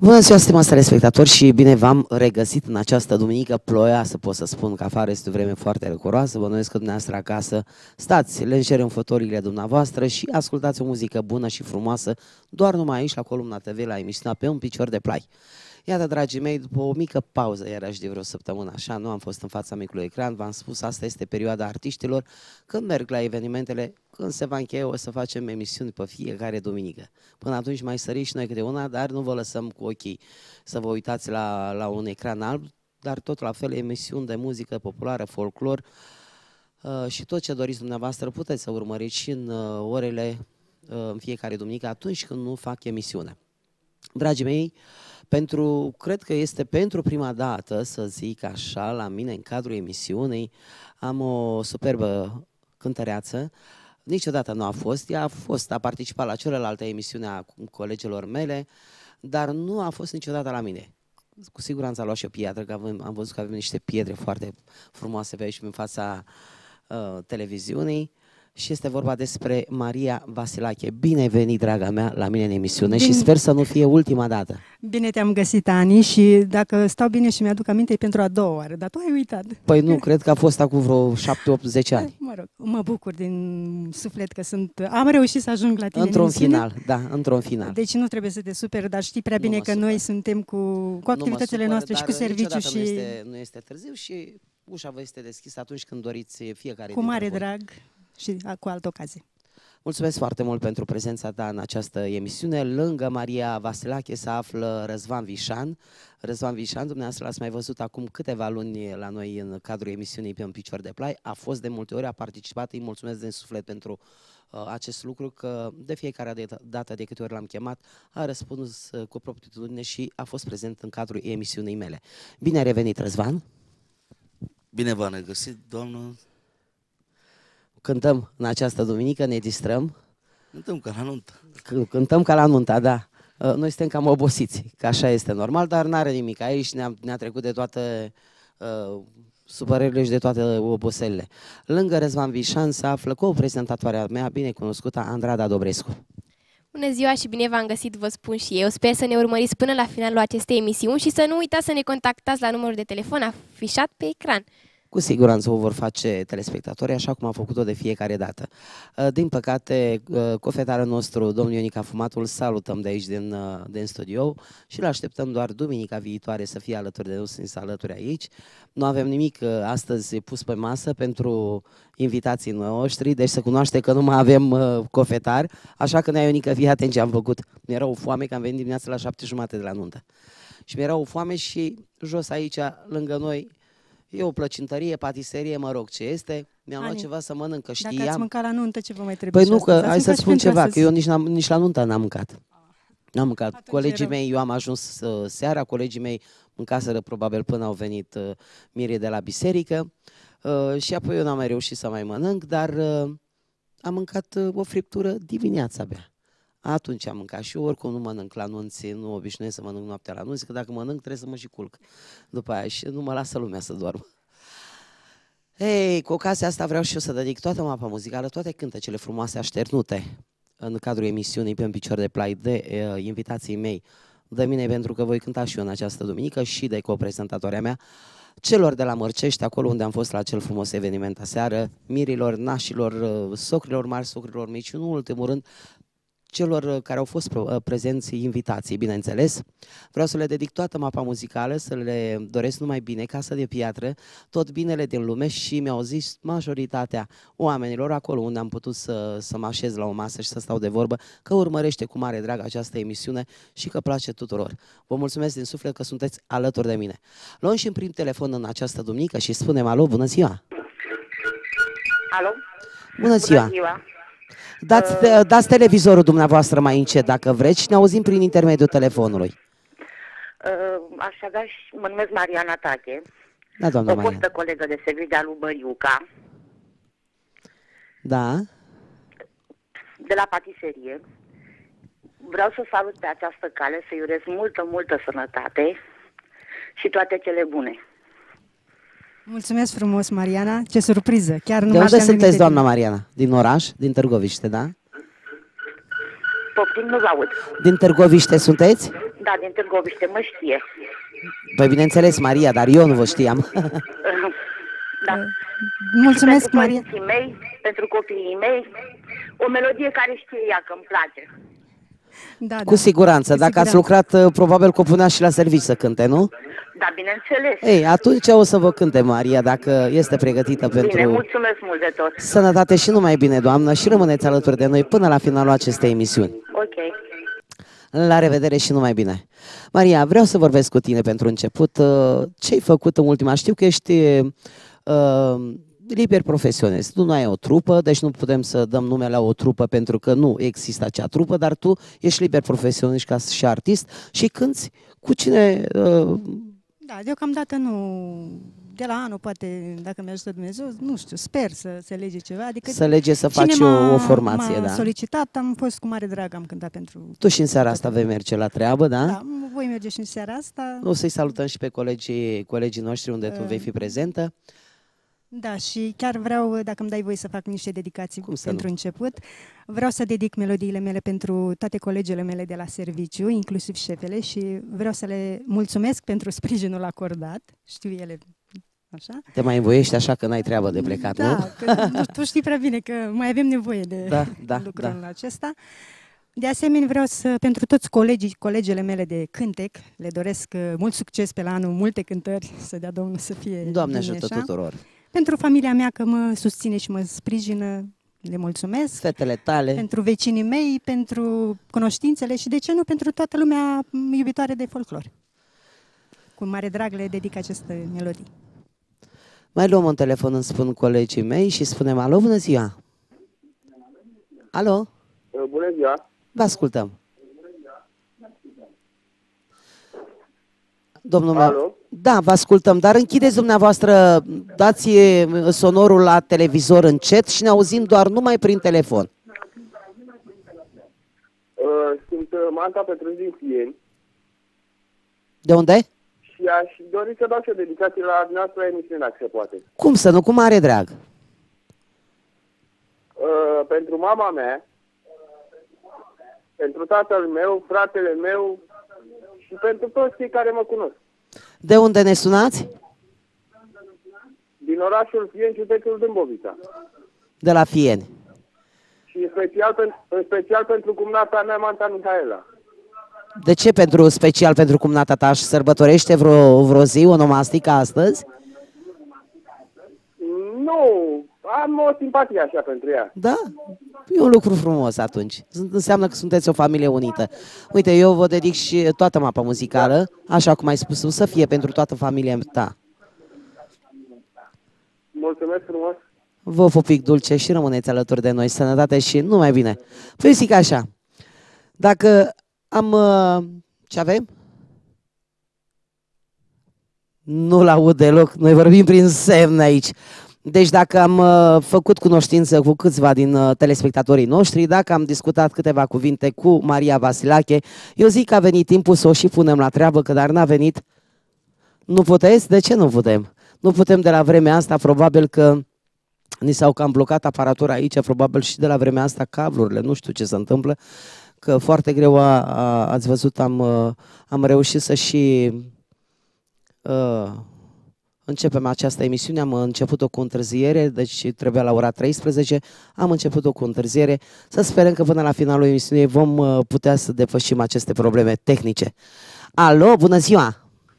Bună ziua, stimați telespectatori, și bine v-am regăsit în această duminică ploioasă. Pot să spun că afară este o vreme foarte răcoroasă. Vă bănuiesc că dumneavoastră acasă stați lejer în fotoliile dumneavoastră și ascultați o muzică bună și frumoasă doar numai aici la Columna TV, la emisiunea Pe un picior de plai. Iată, dragii mei, după o mică pauză, iarăși de vreo săptămână așa, nu am fost în fața micului ecran, v-am spus, asta este perioada artiștilor, când merg la evenimentele, când se va încheia, o să facem emisiuni pe fiecare duminică. Până atunci mai săriți și noi câte una, dar nu vă lăsăm cu ochii să vă uitați la un ecran alb, dar tot la fel emisiuni de muzică populară, folclor și tot ce doriți dumneavoastră puteți să urmăriți și în orele, în fiecare duminică, atunci când nu fac emisiune. Dragii mei, cred că este pentru prima dată, să zic așa, la mine în cadrul emisiunii, am o superbă cântăreață. Niciodată nu a fost, a participat la celelalte emisiuni a colegilor mele, dar nu a fost niciodată la mine. Cu siguranță a luat și o piatră, că am văzut că avem niște pietre foarte frumoase pe aici, în fața televiziunii. Și este vorba despre Maria Vasilache. Bine ai venit, draga mea, la mine în emisiune. Bine. Și sper să nu fie ultima dată. Bine te-am găsit, Ani, și dacă stau bine și mi-aduc aminte, e pentru a doua oară, dar tu ai uitat. Păi nu, cred că a fost acum vreo 7, 8, 10 ani. Mă rog, mă bucur din suflet că am reușit să ajung la tine într-un final, da, într-un final. Deci nu trebuie să te superi, dar știi prea bine că noi suntem cu activitățile noastre și cu serviciu și... Nu este târziu și ușa vă este deschisă atunci când doriți fiecare. Cu mare drag și cu altă ocazie. Mulțumesc foarte mult pentru prezența ta în această emisiune. Lângă Maria Vasilache se află Răzvan Vișan. Răzvan Vișan, dumneavoastră l-ați mai văzut acum câteva luni la noi în cadrul emisiunii Pe un picior de plai. A fost de multe ori, a participat, îi mulțumesc din suflet pentru acest lucru, că de fiecare dată de câte ori l-am chemat, a răspuns cu proprietate și a fost prezent în cadrul emisiunii mele. Bine ai revenit, Răzvan! Bine v-am regăsit, doamnă! Cântăm în această duminică, ne distrăm. Cântăm ca la nuntă. Cântăm ca la nuntă, da. Noi suntem cam obosiți, că așa este normal, dar n-are nimic. Aici ne-a trecut de toate supărările și de toate oboselile. Lângă Răzvan Vișan se află co-prezentatoarea mea binecunoscută, Andrada Dobrescu. Bună ziua și bine v-am găsit, vă spun și eu. Sper să ne urmăriți până la finalul acestei emisiuni și să nu uitați să ne contactați la numărul de telefon afișat pe ecran. Cu siguranță o vor face telespectatorii, așa cum a făcut-o de fiecare dată. Din păcate, cofetarul nostru, domnul Ionica Fumatul, salutăm de aici din studio și îl așteptăm doar duminica viitoare să fie alături de noi, să alături aici. Nu avem nimic astăzi pus pe masă pentru invitații noștri, deci să cunoaște că nu mai avem cofetar, așa că ne-a Ionica, fii atent ce am făcut. Mi-era o foame că am venit dimineața la 7:30 de la nuntă. Și mi-era o foame și jos aici, lângă noi, e o plăcintărie, patiserie, mă rog, ce este. Mi-am luat ceva să mănânc, că știam. Dacă ați mâncat la nuntă, ce vă mai trebuie? Păi nu, că hai să spun ceva, că eu nici la nuntă n-am mâncat. N-am mâncat. Atunci colegii mei, eu am ajuns seara, colegii mei mâncaseră probabil până au venit mirii de la biserică și apoi eu n-am mai reușit să mai mănânc, dar am mâncat o friptură dimineața abia. Atunci am mâncat și eu, oricum nu mănânc la nunți, nu obișnuiesc să mănânc noaptea la nunți, că dacă mănânc trebuie să mă și culc după aia și nu mă lasă lumea să doarmă. Ei, cu ocazia asta vreau și eu să dedic toată mapa muzicală, toate cântecele frumoase așternute în cadrul emisiunii Pe un picior de plai de invitații mei, de mine, pentru că voi cânta și eu în această duminică, și de coprezentatoarea mea, celor de la Mărcești, acolo unde am fost la acel frumos eveniment aseară, mirilor, nașilor, socrilor mari, socrilor mici și, în ultimul rând, celor care au fost prezenți invitații, bineînțeles. Vreau să le dedic toată mapa muzicală, să le doresc numai bine, casă de piatră, tot binele din lume și mi-au zis majoritatea oamenilor acolo unde am putut să mă așez la o masă și să stau de vorbă, că urmărește cu mare drag această emisiune și că place tuturor. Vă mulțumesc din suflet că sunteți alături de mine. Luăm și în prim telefon în această duminică și spunem alo, bună ziua! Alo? Bună ziua! Bună ziua! Dați televizorul dumneavoastră mai încet dacă vreți și ne auzim prin intermediul telefonului. Aș avea și... Mă numesc Mariana Tache. Da, doamna o Mariana. fostă colegă de serviciu de-a lui Băriuca. Da. De la patiserie. Vreau să salut pe această cale, să-i urez multă sănătate și toate cele bune. Mulțumesc frumos, Mariana. Ce surpriză. Chiar nu de unde sunteți, sunteți, doamna Mariana? Din oraș? Din Târgoviște, da? Poftim, nu vă aud. Din Târgoviște sunteți? Da, din Târgoviște, mă știe. Păi bineînțeles, Maria, dar eu nu vă știam. Da. Mulțumesc, Și pentru Maria. părinții mei, pentru copiii mei, o melodie care știe ea că îmi place. Da, Cu siguranță. cu Dacă ați siguranță. lucrat, probabil că o punea și la serviciu să cânte, nu? Da, bineînțeles. Ei, atunci o să vă cânte Maria, dacă este pregătită Bine, pentru mulțumesc mult de tot. sănătate și numai bine, doamnă, și rămâneți alături de noi până la finalul acestei emisiuni. Ok. La revedere și numai bine. Maria, vreau să vorbesc cu tine pentru început. Ce ai făcut în ultima? Știu că ești liber profesionist. Tu nu ai o trupă, deci nu putem să dăm nume la o trupă pentru că nu există acea trupă, dar tu ești liber profesionist ca și artist și cânti cu cine... Da, deocamdată nu. De la anul, poate, dacă mi ajută Dumnezeu, nu știu, sper să se lege ceva. Adică să lege să faci cine o formație, m-a da. solicitat, am fost cu mare drag, am cântat pentru... Tu și în seara asta vei merge la treabă, da? Da, voi merge și în seara asta. O să-i salutăm și pe colegii noștri unde tu vei fi prezentă. Da, și chiar vreau, dacă îmi dai voie să fac niște dedicații pentru nu? început, vreau să dedic melodiile mele pentru toate colegele mele de la serviciu, inclusiv șefele, și vreau să le mulțumesc pentru sprijinul acordat. Știu ele, așa. Te mai învoiești așa că n-ai treabă de plecat, nu? Da, că tu știi prea bine că mai avem nevoie de lucrul acesta. De asemenea, vreau să, pentru toți colegele mele de cântec, le doresc mult succes pe la anul, multe cântări, să dea Domnul să fie Doamne bine, ajută așa. tuturor! Pentru familia mea că mă susține și mă sprijină, le mulțumesc. Fetele tale. Pentru vecinii mei, pentru cunoștințele și, de ce nu, pentru toată lumea iubitoare de folclor. Cu mare drag le dedic aceste melodii. Mai luăm un telefon, îmi spun colegii mei și spunem alo, bună ziua! Alo? Bună ziua! Vă ascultăm. Domnul meu. Da, vă ascultăm, dar închideți dumneavoastră, dați sonorul la televizor încet și ne auzim doar numai prin telefon. Sunt Manca Petruș din Sieni. De unde? Și aș dori să dau și o dedicație la dumneavoastră emisiune, dacă se poate. Cum să nu, cu mare drag. Pentru mama mea, pentru tatăl meu, fratele meu și pentru toți cei care mă cunosc. De unde ne sunați? Din orașul Fieni, județul Dâmbovița. De la Fieni. Și în special pentru cumnata mea, Manta Mihaela. De ce special pentru cumnata ta? Și sărbătorește vreo zi onomastică astăzi? Nu, am o simpatie așa pentru ea. Da? E un lucru frumos atunci. Înseamnă că sunteți o familie unită. Uite, eu vă dedic și toată mapa muzicală, așa cum ai spus, să fie pentru toată familia ta. Mulțumesc frumos! Vă pupic dulce și rămâneți alături de noi. Sănătate și numai bine. Păi zic așa, dacă am... ce avem? Nu-l aud deloc, noi vorbim prin semn aici. Deci dacă am făcut cunoștință cu câțiva din telespectatorii noștri, dacă am discutat câteva cuvinte cu Maria Vasilache, eu zic că a venit timpul să o și punem la treabă, că dar n-a venit. Nu puteți? De ce nu putem? Nu putem de la vremea asta, probabil că ni s-au cam blocat aparatura aici, probabil și de la vremea asta cablurile, nu știu ce se întâmplă, că foarte greu ați văzut, am reușit să și... începem această emisiune, am început-o cu întârziere, deci trebuia la ora 13, am început-o cu întârziere, să sperăm că până la finalul emisiunii vom putea să depășim aceste probleme tehnice. Alo, bună ziua!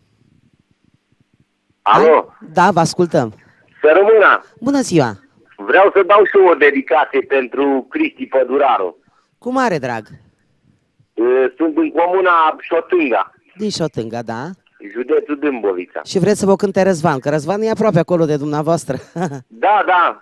Alo? Da, vă ascultăm. Să rămână! Bună ziua! Vreau să dau și eu o dedicație pentru Cristi Păduraru. Cu mare drag. Sunt în comuna Șotânga. Din Șotânga, da? Județul Dâmbovița. Și vreți să vă cânte Răzvan, că Răzvan e aproape acolo de dumneavoastră. Da, da.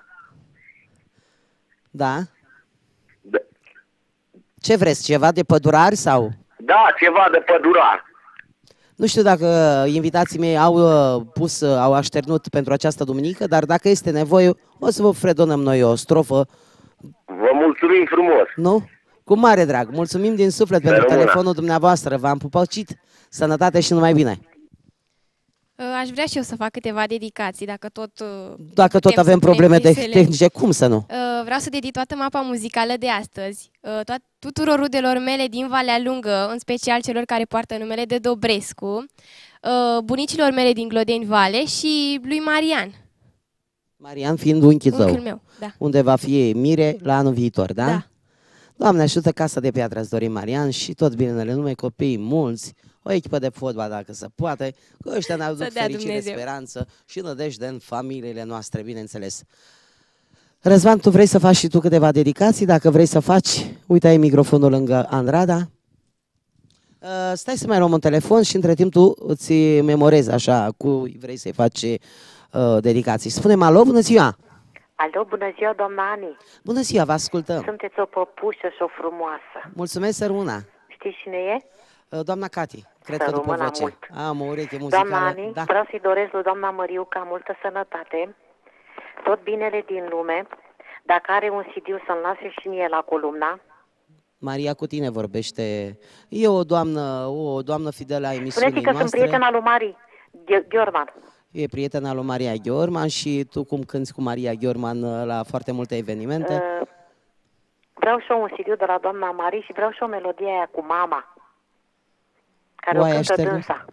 Da? Da. Ce vreți, ceva de pădurari sau? Da, ceva de pădurar. Nu știu dacă invitații mei au așternut pentru această duminică, dar dacă este nevoie, o să vă fredonăm noi o strofă. Vă mulțumim frumos. Nu? Cu mare drag. Mulțumim din suflet pentru telefonul dumneavoastră. V-am pupăcit. Sănătate și numai bine. Aș vrea și eu să fac câteva dedicații, Dacă tot avem probleme tehnice, cum să nu? Vreau să dedic toată mapa muzicală de astăzi, tuturor rudelor mele din Valea Lungă, în special celor care poartă numele de Dobrescu, bunicilor mele din Glodeni Vale și lui Marian. Marian fiind unchiul tău, unchiul meu, da. Unde va fi mire la anul viitor, da? Da. Doamne ajută, Casa de Piatră îți dorim, Marian, și tot binele nume, copiii mulți, o echipă de fotbal dacă se poate, că ăștia ne aduc fericire, Dumnezeu. speranță și nădejde în familiile noastre, bineînțeles. Răzvan, tu vrei să faci și tu câteva dedicații? Dacă vrei să faci, uite, ai microfonul lângă Andrada. Stai să mai luăm un telefon și între timp tu îți memorezi așa cui vrei să-i faci dedicații. Spune-mi alo, bună ziua! Alo, bună ziua, doamna Ani. Bună ziua, vă ascultăm. Sunteți o păpușă și o frumoasă. Mulțumesc, sărmâna. Știți cine e? Doamna Cati, cred să că după voce. Mult. Am o ureche muzicală. Doamna Ani, da. vreau să-i doresc lui doamna Măriuca multă sănătate, tot binele din lume. Dacă are un CD să-mi lase și mie la columna. Maria cu tine vorbește. E o doamnă fidelă a emisiunii Spuneți că noastre. sunt prietena lui Mari Gheorman. E prietena lui Maria Gheorman și tu cum cânti cu Maria Gheorman la foarte multe evenimente? Vreau și eu un CD de la doamna Mari și vreau și o melodie aia cu mama, care Oaia o cântă ștergă? dânsa.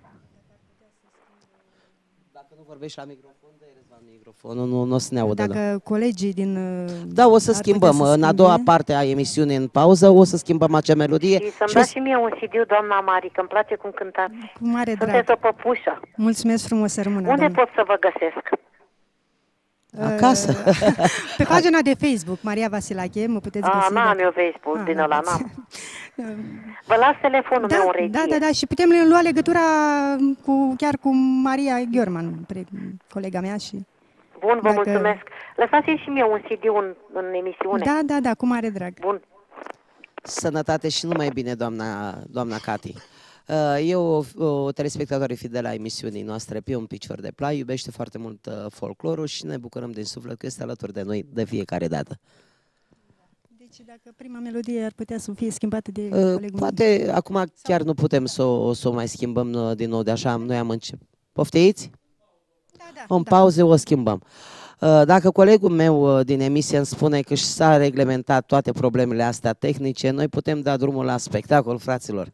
Dacă nu vorbești la microfon, dă-i Răzvan microfonul, nu o să ne audă. Dacă colegii din... Da, o să schimbăm. În a doua parte a emisiunii, în pauză, o să schimbăm acea melodie. Și să-mi dați și mie un CD, doamna Mari, că îmi place cum cântați. Cu mare drag. Sunteți o păpușă. Mulțumesc frumos, rămână. Unde doamnă. pot să vă găsesc? Acasă. Pe pagina de Facebook, Maria Vasilache, mă puteți găsi. N-am eu Facebook din ăla, n-am. Vă las telefonul meu în regie. Da, și putem lua legătura chiar cu Maria Gheorman, colega mea și... Bun, vă mulțumesc. Lăsați-mi și mie un CD în emisiune. Da, cu mare drag. Bun. Sănătate și numai bine, doamna Cati. E o telespectatoare fidelă a emisiunii noastre Pe un picior de plai, iubește foarte mult folclorul și ne bucurăm din suflet că este alături de noi de fiecare dată. Deci dacă prima melodie ar putea să fie schimbată de colegul poate meu. Acum chiar nu putem să o mai schimbăm din nou de așa, noi am început. Poftiți? Da. În pauze o schimbăm. Dacă colegul meu din emisie îmi spune că s-a reglementat toate problemele astea tehnice, noi putem da drumul la spectacol, fraților.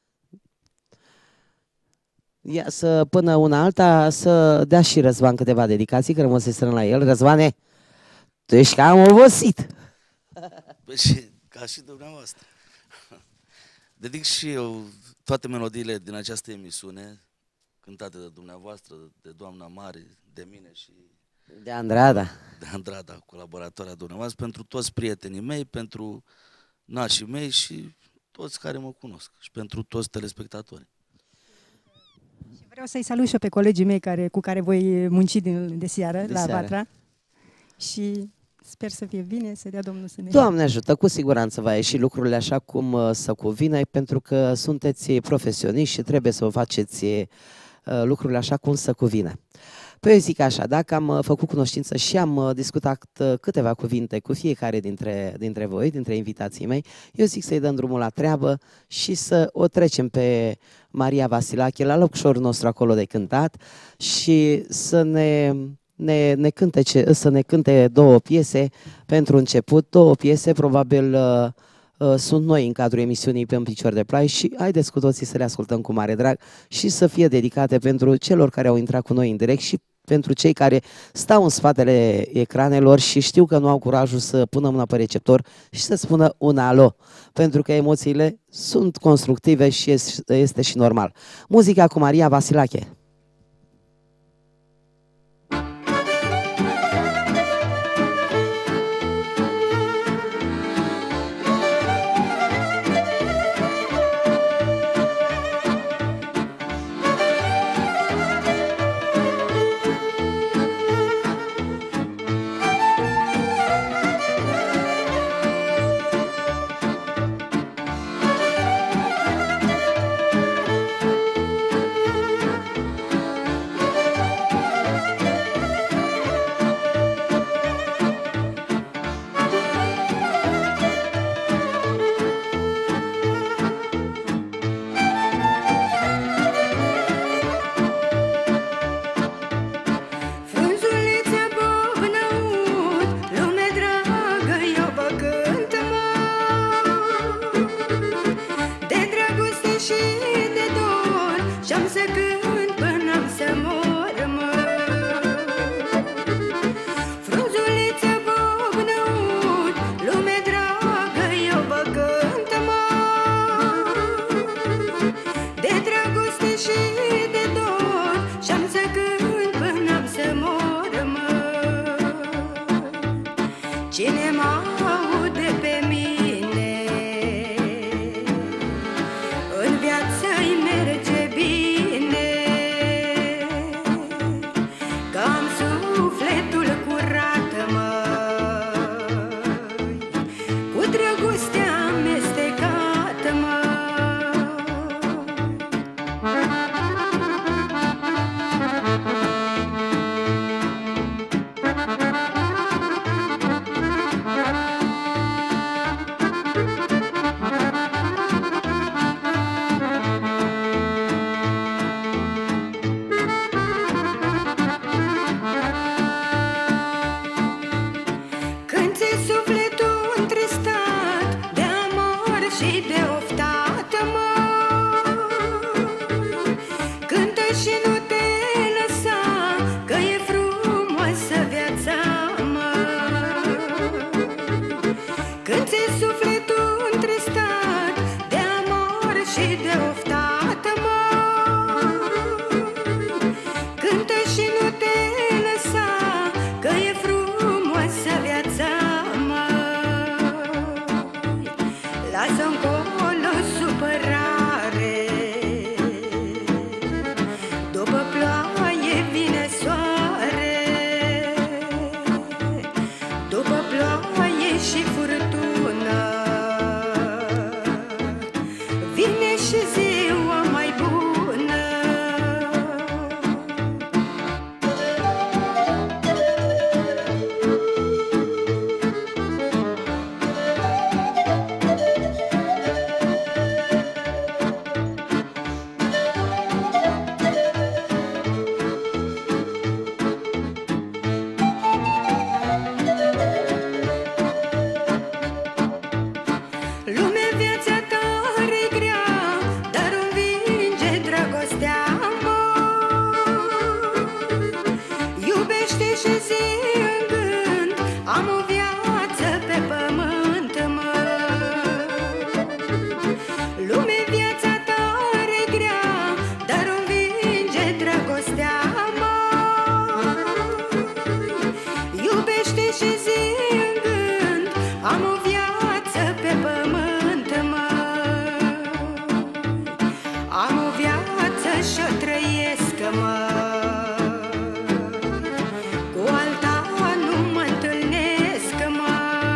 Până una alta să dea și Răzvan câteva dedicații, că rămăseserăm la el. Răzvane, tu ești cam obosit. Păi și ca și dumneavoastră. Dedic și eu toate melodiile din această emisiune, cântate de dumneavoastră, de doamna Mari, de mine și... De Andrada. De Andrada, colaboratoarea dumneavoastră, pentru toți prietenii mei, pentru nașii mei și toți care mă cunosc și pentru toți telespectatorii. Vreau să-i salut și eu pe colegii mei cu care voi munci de seară la Vatra și sper să fie bine, să dea Domnul să ne... Doamne ajută, cu siguranță va ieși lucrurile așa cum să cuvine, pentru că sunteți profesioniști și trebuie să vă faceți lucrurile așa cum să cuvine. Păi eu zic așa, dacă am făcut cunoștință și am discutat câteva cuvinte cu fiecare dintre voi, dintre invitații mei, eu zic să-i dăm drumul la treabă și să o trecem pe Maria Vasilache la locșorul nostru acolo de cântat și să ne cânte două piese pentru început, două piese, probabil sunt noi în cadrul emisiunii Pe un picior de plai și haideți cu toții să le ascultăm cu mare drag și să fie dedicate pentru celor care au intrat cu noi în direct și pentru cei care stau în spatele ecranelor și știu că nu au curajul să pună mâna pe receptor și să spună un alo, pentru că emoțiile sunt constructive și este și normal. Muzica cu Maria Vasilache. lasă încolo supărare. După ploaie vine soare, după ploaie și furtună vine și ziua mai bună. Lumea, viața tare grea, dar învinge dragostea, mă. Iubește și zi în gând, am o viață pe pământ, mă. Lumea, viața tare grea, dar învinge dragostea, mă. Iubește și zi în gând, am o viață pe pământ, mă. Am o viață și-o trăiesc, mă. Cu alta nu mă întâlnesc, mă.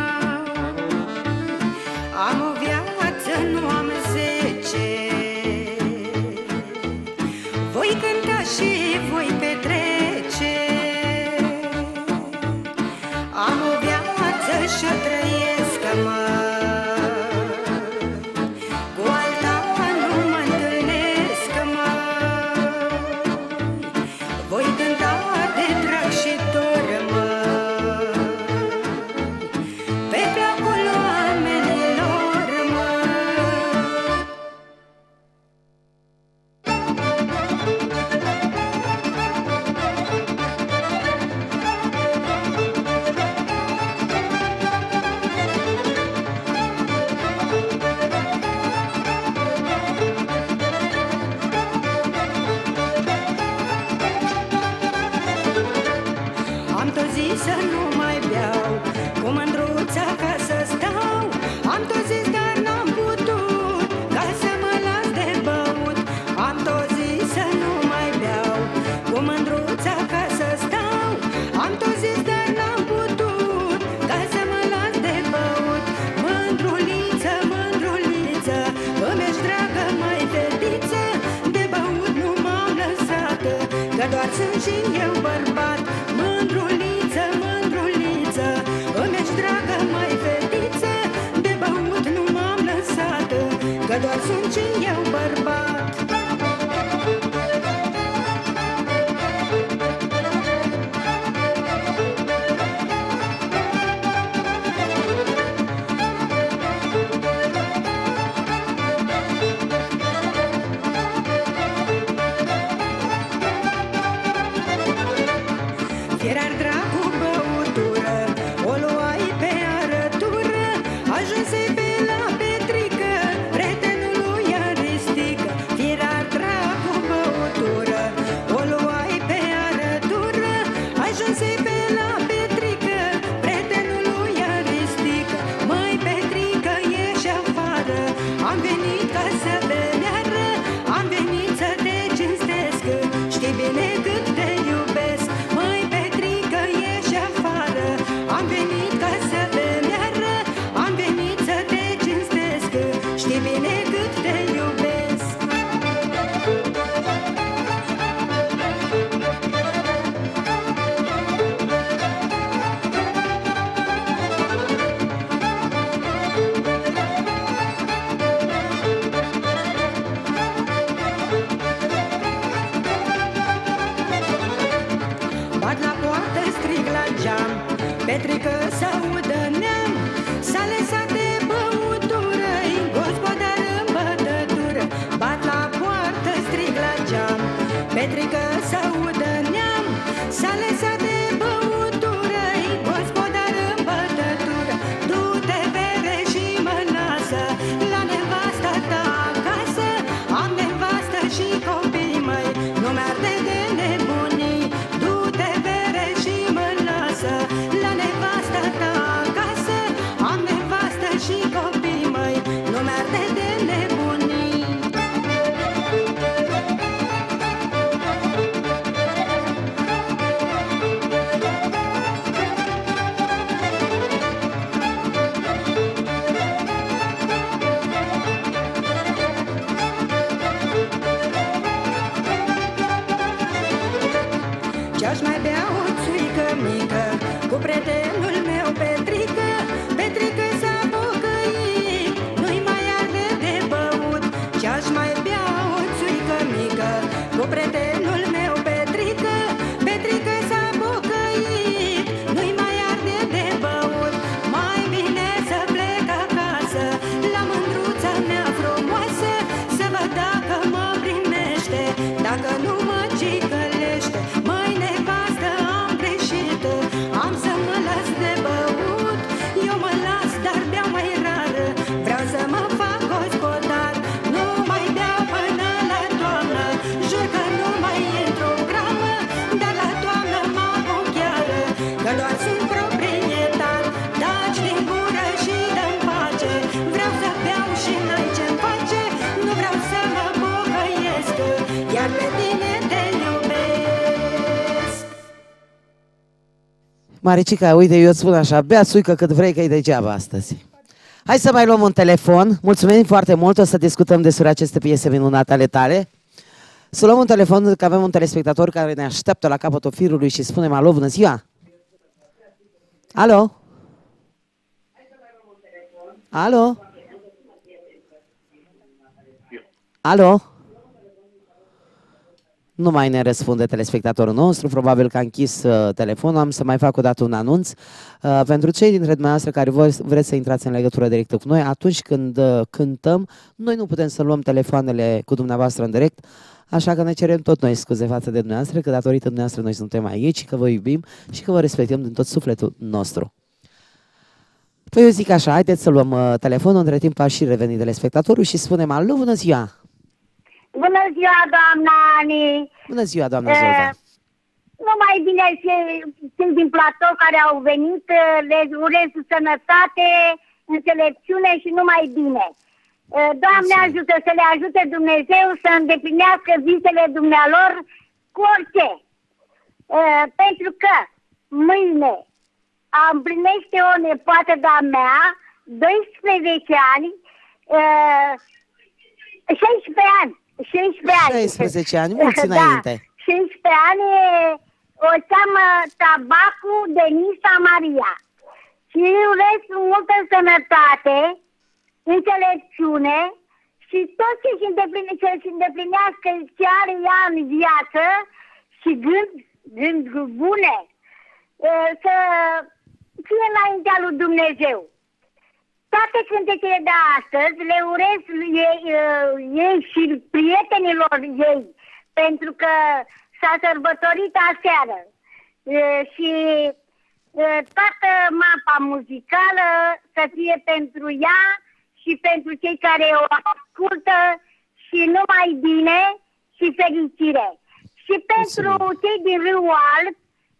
Am o viață, nu am 10. Voi cânta și voi petrece. Am o viață și-o trăiesc, mă. Cu alta nu mă întâlnesc, mă. Voi cânta de drag și dor, mă. Pe placul oamenilor, mă. Am tot zis să nu mai beau, cu mândruța ca să stau. Am tot zis, dar n-am putut, ca să mă las de băut. Am tot zis să nu mai beau, cu mândruța ca să stau. Am tot zis, dar n-am putut, ca să mă las de băut. Mândruliță, mândruliță, îmi-ești dragă, mai fetiță. De băut nu m-am lăsat, că doar sunt și eu bărbat. Mândruliță, mândruliță, îmi-ești dragă, mai fetiță. De băut nu m-am lăsat, că doar sunt și eu bărbat. Fierar dragul băutură, o luai pe arătură. Ajunsei pe la Petrică, prietenul lui Aristică. Fierar dragul băutură, o luai pe arătură. Ajunsei pe la Petrică, prietenul lui Aristică. Măi, Petrică, ieși afară, am venit ca să bemeară. Am venit să te cinstesc, știi bine cât te iubesc. Măi, Petrică, ieși afară, am venit ca să bemeară. Am venit să te cinstesc, știi bine cât te iubesc. Bat la poartă, strig la geam, Petrică s-audă neam. S-a lăsat de băutură-i gospodar în bătătură. Bat la poartă, strig la geam, Petrică s-audă neam. S-a lăsat de băutură-i gospodar în bătătură. Du-te, bere, și mă lasă la nevasta ta acasă. Am nevastă și copii, măi, nu mi-arde de nebunii. Du-te, bere, și mă lasă la nevasta ta acasă. Am nevastă și copii, măi, nu Maricica, uite, eu îți spun așa, bea țuică cât vrei, că e degeaba astăzi. Hai să mai luăm un telefon. Mulțumim foarte mult, o să discutăm despre aceste piese minunate ale tale. Să luăm un telefon, că avem un telespectator care ne așteaptă la capătul firului și spunem alo, bună ziua! Alo? Alo? Alo? Nu mai ne răspunde telespectatorul nostru, probabil că a închis telefonul. Am să mai fac o dată un anunț. Pentru cei dintre dumneavoastră care vreți să intrați în legătură directă cu noi, atunci când cântăm, noi nu putem să luăm telefoanele cu dumneavoastră în direct, așa că ne cerem tot noi scuze față de dumneavoastră, că datorită dumneavoastră noi suntem aici, că vă iubim și că vă respectăm din tot sufletul nostru. Păi eu zic așa, haideți să luăm telefonul, între timp a și revenit telespectatorul și spunem alo, bună ziua! Bună ziua, doamna Ani! Bună ziua, doamna Zolva! Numai bine cei din platou care au venit, le urez sănătate, înțelepciune și numai bine. Doamne ajută, să le ajute Dumnezeu să îndeplinească visele dumnealor cu orice. Pentru că mâine împlinește o nepoată de-a mea, 12 ani, 16 ani. 16 ani, mulți înainte. 16 ani, o cheamă Tabacu Denisa Maria. Și îi urez multă sănătate, înțelepciune și tot ce își îndeplinească ce are ea în viață și gând bune, să fie înaintea lui Dumnezeu. Toate cântecele de astăzi le urez ei și prietenilor ei, pentru că s-a sărbătorit aseară. Și toată mapa muzicală să fie pentru ea și pentru cei care o ascultă și numai bine și fericire. Și pentru cei din Râul Alb,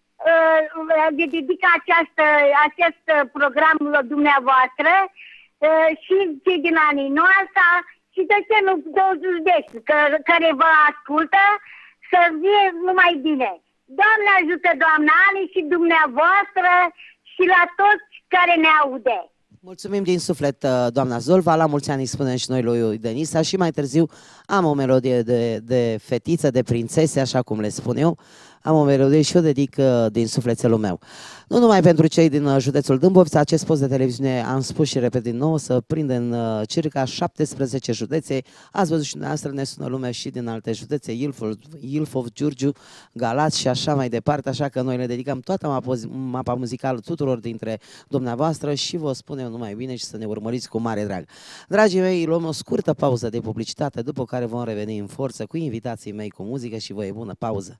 dedic acest program dumneavoastră și cei din anii noastre și de ce nu care vă ascultă să fie numai bine. Doamne ajută, doamna Ani, și dumneavoastră și la toți care ne aude. Mulțumim din suflet, doamna Zolva, la mulți ani îi spunem și noi lui Denisa și mai târziu am o melodie de fetiță, de prințese, așa cum le spun eu. Am o melodie și o dedic din sufletelul meu. Nu numai pentru cei din județul Dâmbovița, acest post de televiziune, am spus și repet din nou, să prinde în circa 17 județe. Ați văzut și dumneavoastră, ne sună lumea și din alte județe, Ilfov, Giurgiu, Galați și așa mai departe, așa că noi le dedicăm toată mapa muzicală tuturor dintre dumneavoastră și vă spunem numai bine și să ne urmăriți cu mare drag. Dragii mei, luăm o scurtă pauză de publicitate, după care vom reveni în forță cu invitații mei, cu muzică și vă e bună pauză.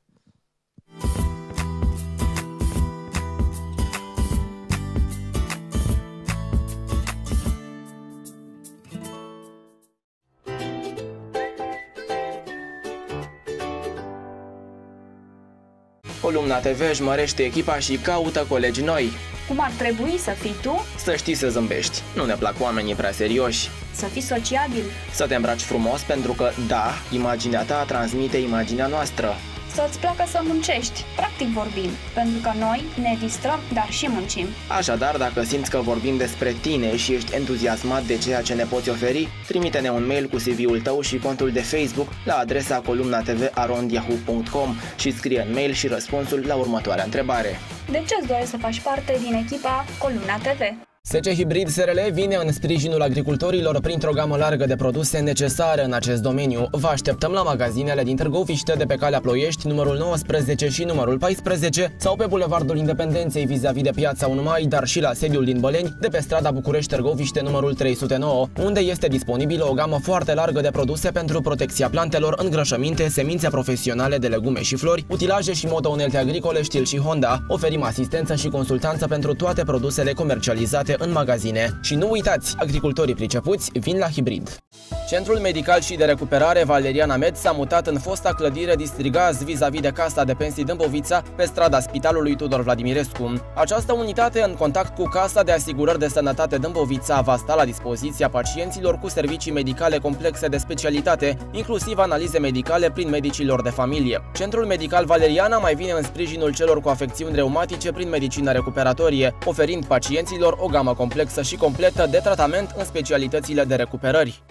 Columna TV își mărește echipa și caută colegi noi. Cum ar trebui să fii tu? Să știi să zâmbești. Nu ne plac oamenii prea serioși. Să fii sociabil. Să te îmbraci frumos pentru că, da, imaginea ta transmite imaginea noastră. Să-ți placă să muncești, practic vorbind, pentru că noi ne distrăm, dar și muncim. Așadar, dacă simți că vorbim despre tine și ești entuziasmat de ceea ce ne poți oferi, trimite-ne un mail cu CV-ul tău și contul de Facebook la adresa columnatv@yahoo.com și scrie în mail și răspunsul la următoarea întrebare. De ce îți dorești să faci parte din echipa Columna TV? SC Hybrid SRL vine în sprijinul agricultorilor printr-o gamă largă de produse necesare în acest domeniu. Vă așteptăm la magazinele din Târgoviște de pe calea Ploiești, numărul 19 și numărul 14, sau pe Bulevardul Independenței vis-a-vis de Piața 1 Mai, dar și la sediul din Băleni, de pe strada București-Târgoviște, numărul 309, unde este disponibilă o gamă foarte largă de produse pentru protecția plantelor, îngrășăminte, semințe profesionale de legume și flori, utilaje și moto-unelte agricole Stihl și Honda. Oferim asistență și consultanță pentru toate produsele comercializate în magazine. Și nu uitați, agricultorii pricepuți vin la Hybrid. Centrul Medical și de Recuperare Valeriana Med s-a mutat în fosta clădire Distrigaz vis-a-vis de Casa de Pensii Dâmbovița, pe strada Spitalului Tudor Vladimirescu. Această unitate, în contact cu Casa de Asigurări de Sănătate Dâmbovița, va sta la dispoziția pacienților cu servicii medicale complexe de specialitate, inclusiv analize medicale prin medicilor de familie. Centrul Medical Valeriana mai vine în sprijinul celor cu afecțiuni reumatice prin medicină recuperatorie, oferind pacienților o gamă complexă și completă de tratament în specialitățile de recuperări.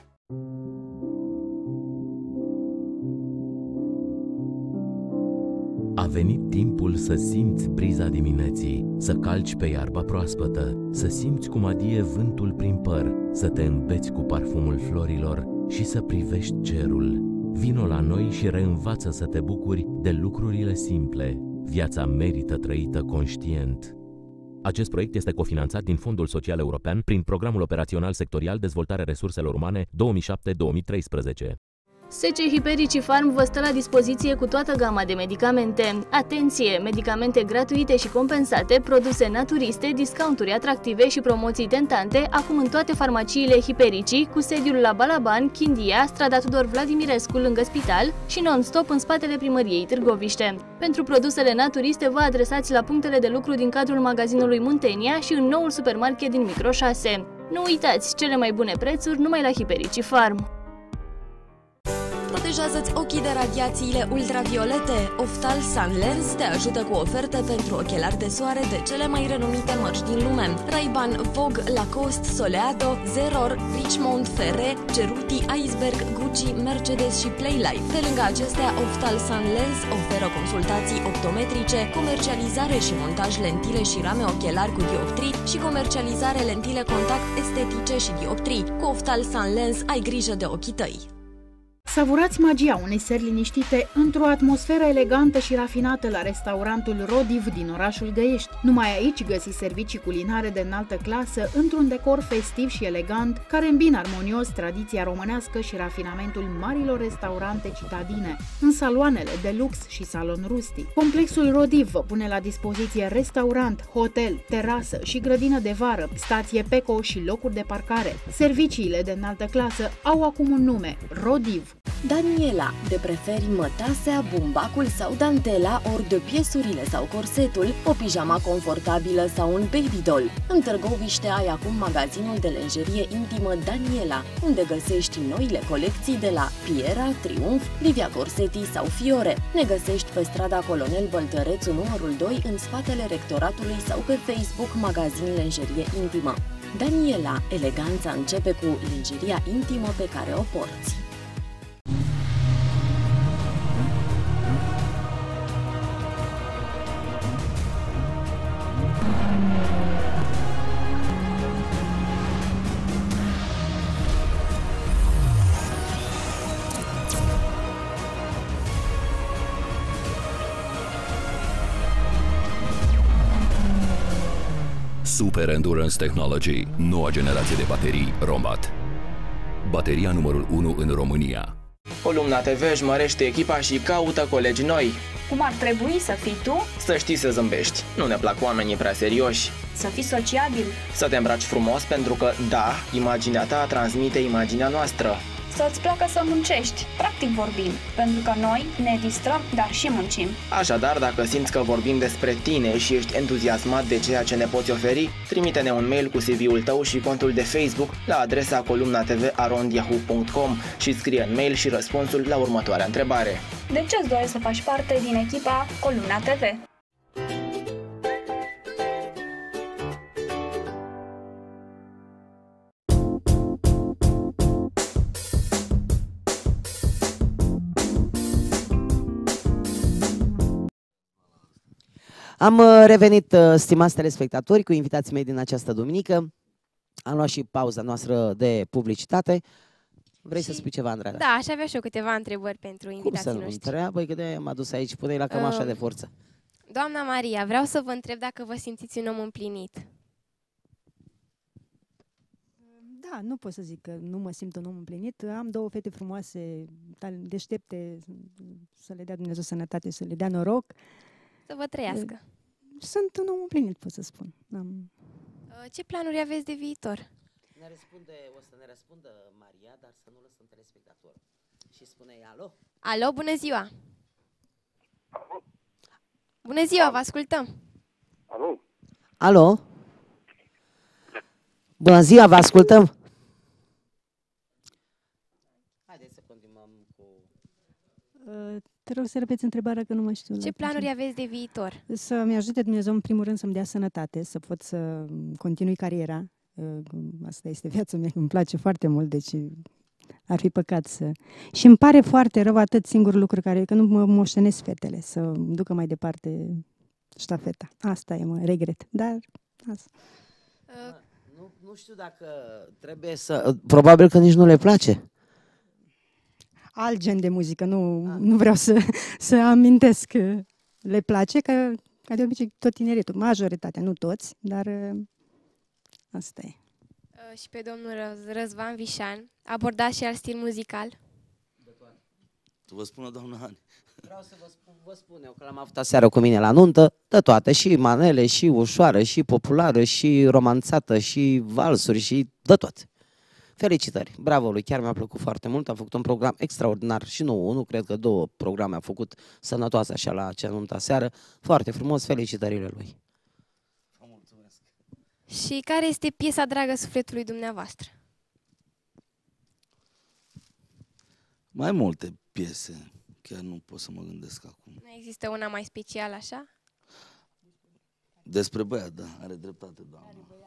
A venit timpul să simți briza dimineții, să calci pe iarba proaspătă, să simți cum adie vântul prin păr, să te îmbeți cu parfumul florilor și să privești cerul. Vino la noi și reînvață să te bucuri de lucrurile simple. Viața merită trăită conștient. Acest proiect este cofinanțat din Fondul Social European prin Programul Operațional Sectorial Dezvoltare Resurselor Umane 2007-2013. SC Hipericifarm vă stă la dispoziție cu toată gama de medicamente. Atenție! Medicamente gratuite și compensate, produse naturiste, discounturi atractive și promoții tentante, acum în toate farmaciile Hiperici, cu sediul la Balaban, Chindia, strada Tudor Vladimirescu lângă spital și non-stop în spatele primăriei Târgoviște. Pentru produsele naturiste vă adresați la punctele de lucru din cadrul magazinului Muntenia și în noul supermarket din Micro 6. Nu uitați, cele mai bune prețuri numai la Hipericifarm. Protejează-ți ochii de radiațiile ultraviolete. Oftal Sunlens te ajută cu oferte pentru ochelari de soare de cele mai renumite mărci din lume: Ray-Ban, Vogue, Lacoste, Soleado, Zeror, Richmond, Ferre, Ceruti, Iceberg, Gucci, Mercedes și Playlife. Pe lângă acestea, Oftal Sunlens oferă consultații optometrice, comercializare și montaj lentile și rame ochelari cu dioptrii și comercializare lentile contact estetice și dioptrii. Cu Oftal Sunlens ai grijă de ochii tăi. Savurați magia unei seri liniștite într-o atmosferă elegantă și rafinată la restaurantul Rodiv din orașul Găiești. Numai aici găsiți servicii culinare de înaltă clasă, într-un decor festiv și elegant, care îmbină armonios tradiția românească și rafinamentul marilor restaurante citadine. În saloanele de lux și salon rustic, complexul Rodiv vă pune la dispoziție restaurant, hotel, terasă și grădină de vară, stație Peco și locuri de parcare. Serviciile de înaltă clasă au acum un nume: Rodiv. Daniela, de preferi mătasea, bumbacul sau dantela, ori de piesurile sau corsetul, o pijama confortabilă sau un baby doll. În Târgoviște ai acum magazinul de lenjerie intimă Daniela, unde găsești noile colecții de la Piera, Triumf, Livia Corsetti sau Fiore. Ne găsești pe strada Colonel Băltărețu numărul 2, în spatele rectoratului, sau pe Facebook magazin lenjerie intimă. Daniela, eleganța începe cu lenjeria intimă pe care o porți. Super Endurance Technology, noua generație de baterii Rombat. Bateria numărul 1 în România. Columna TV își mărește echipa și caută colegi noi. Cum ar trebui să fii tu? Să știi să zâmbești. Nu ne plac oamenii prea serioși. Să fii sociabil. Să te îmbraci frumos pentru că, da, imaginea ta transmite imaginea noastră. Să-ți placă să muncești, practic vorbim, pentru că noi ne distrăm, dar și muncim. Așadar, dacă simți că vorbim despre tine și ești entuziasmat de ceea ce ne poți oferi, trimite-ne un mail cu CV-ul tău și contul de Facebook la adresa columnatv@yahoo.com și scrie în mail și răspunsul la următoarea întrebare. De ce îți dorești să faci parte din echipa Columna TV? Am revenit, stimați telespectatori, cu invitații mei din această duminică. Am luat și pauza noastră de publicitate. Vrei să spui ceva, Andreea? Da, aș avea și eu câteva întrebări pentru invitații noștri. Cum să nu întreabă? Că de m-a dus aici, pune-i la cămașa de forță. Doamna Maria, vreau să vă întreb dacă vă simțiți un om împlinit. Da, nu pot să zic că nu mă simt un om împlinit. Am două fete frumoase, deștepte, să le dea Dumnezeu sănătate, să le dea noroc. Să vă trăiască. Sunt un om împlinit, pot să spun. Ce planuri aveți de viitor? O să ne răspundă Maria, dar să nu lăsăm telespectatorul. Și spune alo. Alo, bună ziua! Bună ziua, vă ascultăm! Alo? Alo? Bună ziua, vă ascultăm! Haideți să continuăm cu... Te rog să repeți întrebarea, că nu mai știu. Ce planuri aveți de viitor? Să-mi ajute Dumnezeu, în primul rând, să-mi dea sănătate, să pot să continui cariera. Asta este viața mea, îmi place foarte mult, deci ar fi păcat să... Și îmi pare foarte rău atât singurul lucru că nu mă moștenesc fetele, să ducă mai departe ștafeta. Asta e, regret. Dar asta. Nu știu dacă trebuie să... Probabil că nici nu le place. Alt gen de muzică, nu vreau să amintesc. Le place, că ca de obicei tot tineretul, majoritatea, nu toți, dar asta e. Și pe domnul Răzvan Vișan, abordați și alt stil muzical? Să vă spună doamna Ani. Vreau să vă spun eu că l-am avut aseară cu mine la nuntă, de toate, și manele, și ușoară, și populară, și romanțată, și valsuri, și de toate. Felicitări, bravo lui, chiar mi-a plăcut foarte mult, a făcut un program extraordinar și nu cred că 2 programe a făcut sănătoase așa la acea nuntă aseară, foarte frumos, felicitările lui. Vă mulțumesc. Și care este piesa dragă sufletului dumneavoastră? Mai multe piese, chiar nu pot să mă gândesc acum. Nu există una mai specială așa? Despre băiat, da, are dreptate, doamna.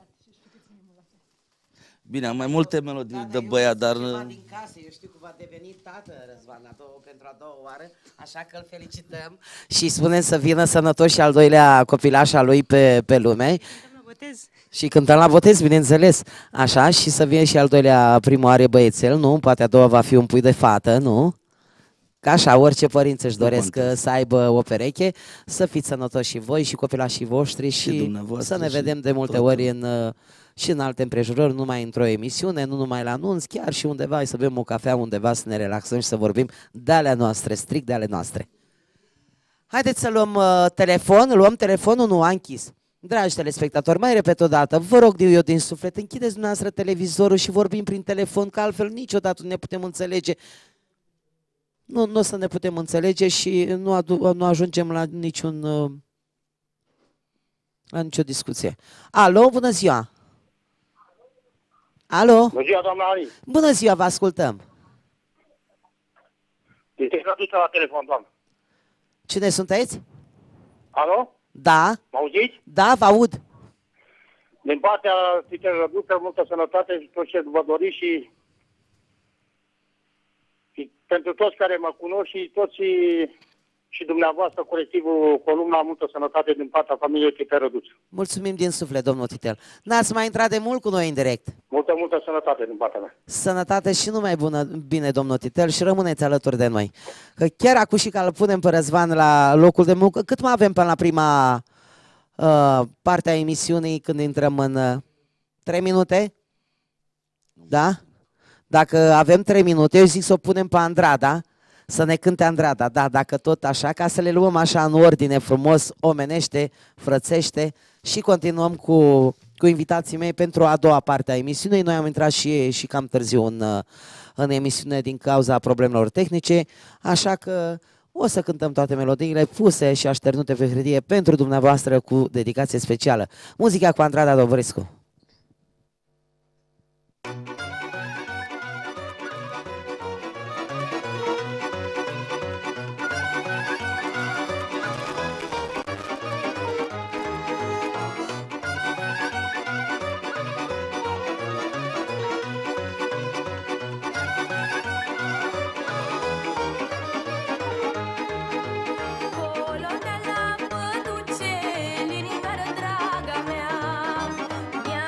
Bine, am mai multe melodii de băiat, dar... Din casă, eu știu că va deveni tată, Răzvan, pentru a 2-a oară, așa că îl felicităm și spunem să vină sănătos și al 2-lea copilaș al lui pe lume. Și cântăm la botez, bineînțeles, așa, și să vină și al 2-lea primul are băiețel, nu? Poate a 2-a va fi un pui de fată, nu? Ca așa, orice părinți își doresc să aibă o pereche, să fiți sănătoși și voi și copilașii voștri și să ne vedem de multe ori și în alte împrejurări, nu numai într-o emisiune, nu numai la anunț, chiar și undeva, să bem o cafea undeva, să ne relaxăm și să vorbim de ale noastre, strict de ale noastre. Haideți să luăm luăm telefonul, nu a închis. Dragi telespectatori, mai repet o dată, vă rog eu din suflet, închideți dumneavoastră televizorul și vorbim prin telefon, că altfel niciodată nu ne putem înțelege. Nu o să ne putem înțelege și nu ajungem la nicio discuție. Alo, bună ziua! Alo? Bună ziua, doamna Ani! Bună ziua, vă ascultăm! Este la telefon, doamnă. Cine sunteți? Alo? Da. Mă auziți? Da, vă aud. Din partea Titel Răduță, multă sănătate și tot ce vă doriți și pentru toți care mă cunosc și dumneavoastră, colectivul Columna, multă sănătate din partea familiei Titel Răduță. Mulțumim din suflet, domnul Titel. N-ați mai intrat de mult cu noi în direct. Multă sănătate din partea mea. Sănătate și numai bine, domnul Titel, și rămâneți alături de noi. Că chiar acum și că îl punem pe Răzvan la locul de muncă, cât mai avem până la prima parte a emisiunii când intrăm în 3 minute? Da? Dacă avem 3 minute, eu zic să o punem pe Andrada, să ne cânte Andrada, da, dacă tot așa, ca să le luăm așa în ordine frumos, omenește, frățește și continuăm cu invitații mei pentru a 2-a parte a emisiunii. Noi am intrat și cam târziu în emisiune din cauza problemelor tehnice, așa că o să cântăm toate melodiile puse și așternute pe hârtie pentru dumneavoastră cu dedicație specială. Muzica cu Andrada Dovrescu. Colo de la păduțe, linișoară, draga mea,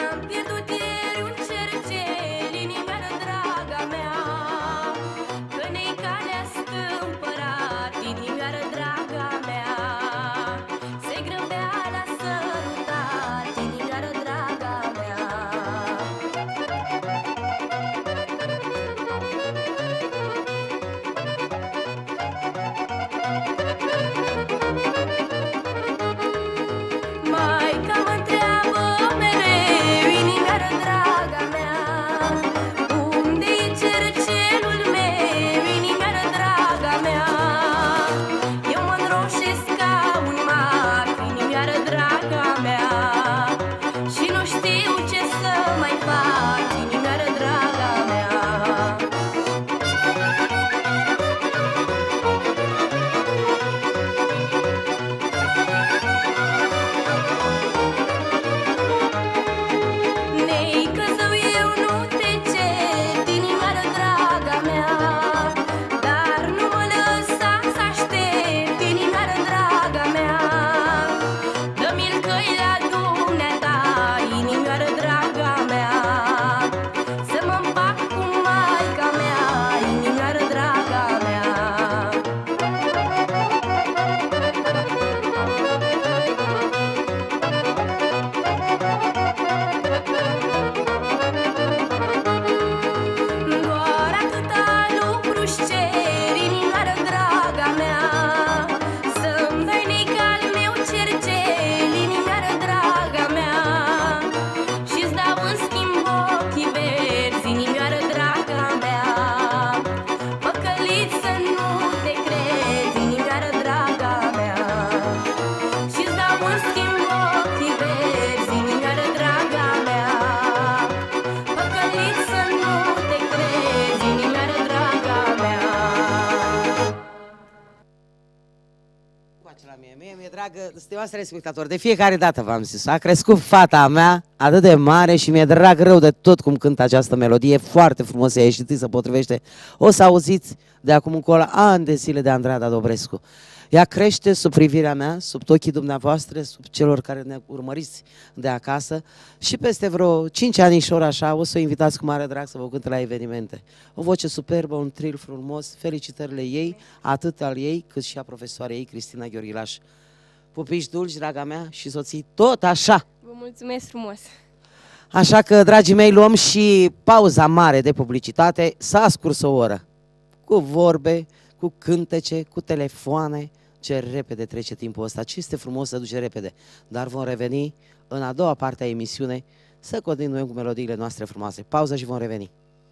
dragă, stimați telespectatori, de fiecare dată v-am zis, a crescut fata mea atât de mare și mi-e drag rău de tot cum cântă această melodie, foarte frumos, ea ieșit, se potrivește. O să auziți de acum încolo ani de zile de Andrada Dobrescu. Ea crește sub privirea mea, sub ochii dumneavoastră, sub celor care ne urmăriți de acasă și peste vreo 5 anișori așa o să o invitați cu mare drag să vă cânte la evenimente. O voce superbă, un tril frumos, felicitările ei, atât al ei cât și a profesoarei ei, Cristina Gheorghilaș. Pupici dulci, draga mea, și soții, tot așa! Vă mulțumesc frumos! Așa că, dragii mei, luăm și pauza mare de publicitate, s-a scurs o oră, cu vorbe, cu cântece, cu telefoane. Ce repede trece timpul ăsta, ce este frumos să duce repede. Dar vom reveni în a doua parte a emisiunei să continuăm cu melodiile noastre frumoase. Pauză și vom reveni.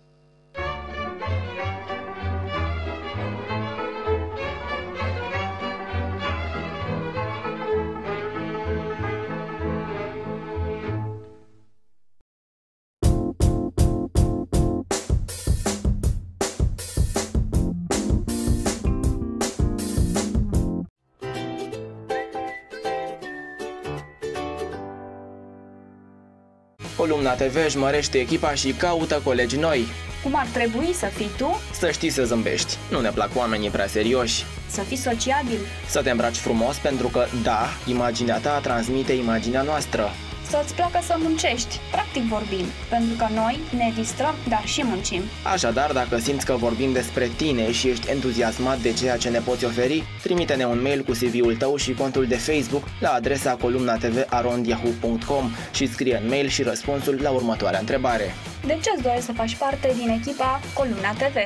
Columna TV își mărește echipa și caută colegi noi. Cum ar trebui să fii tu? Să știi să zâmbești, nu ne plac oamenii prea serioși. Să fii sociabil. Să te îmbraci frumos pentru că, da, imaginea ta transmite imaginea noastră. Să-ți placă să muncești, practic vorbim, pentru că noi ne distrăm, dar și muncim. Așadar, dacă simți că vorbim despre tine și ești entuziasmat de ceea ce ne poți oferi, trimite-ne un mail cu CV-ul tău și contul de Facebook la adresa columnatv@yahoo.com și scrie în mail și răspunsul la următoarea întrebare. De ce îți dorești să faci parte din echipa Columna TV?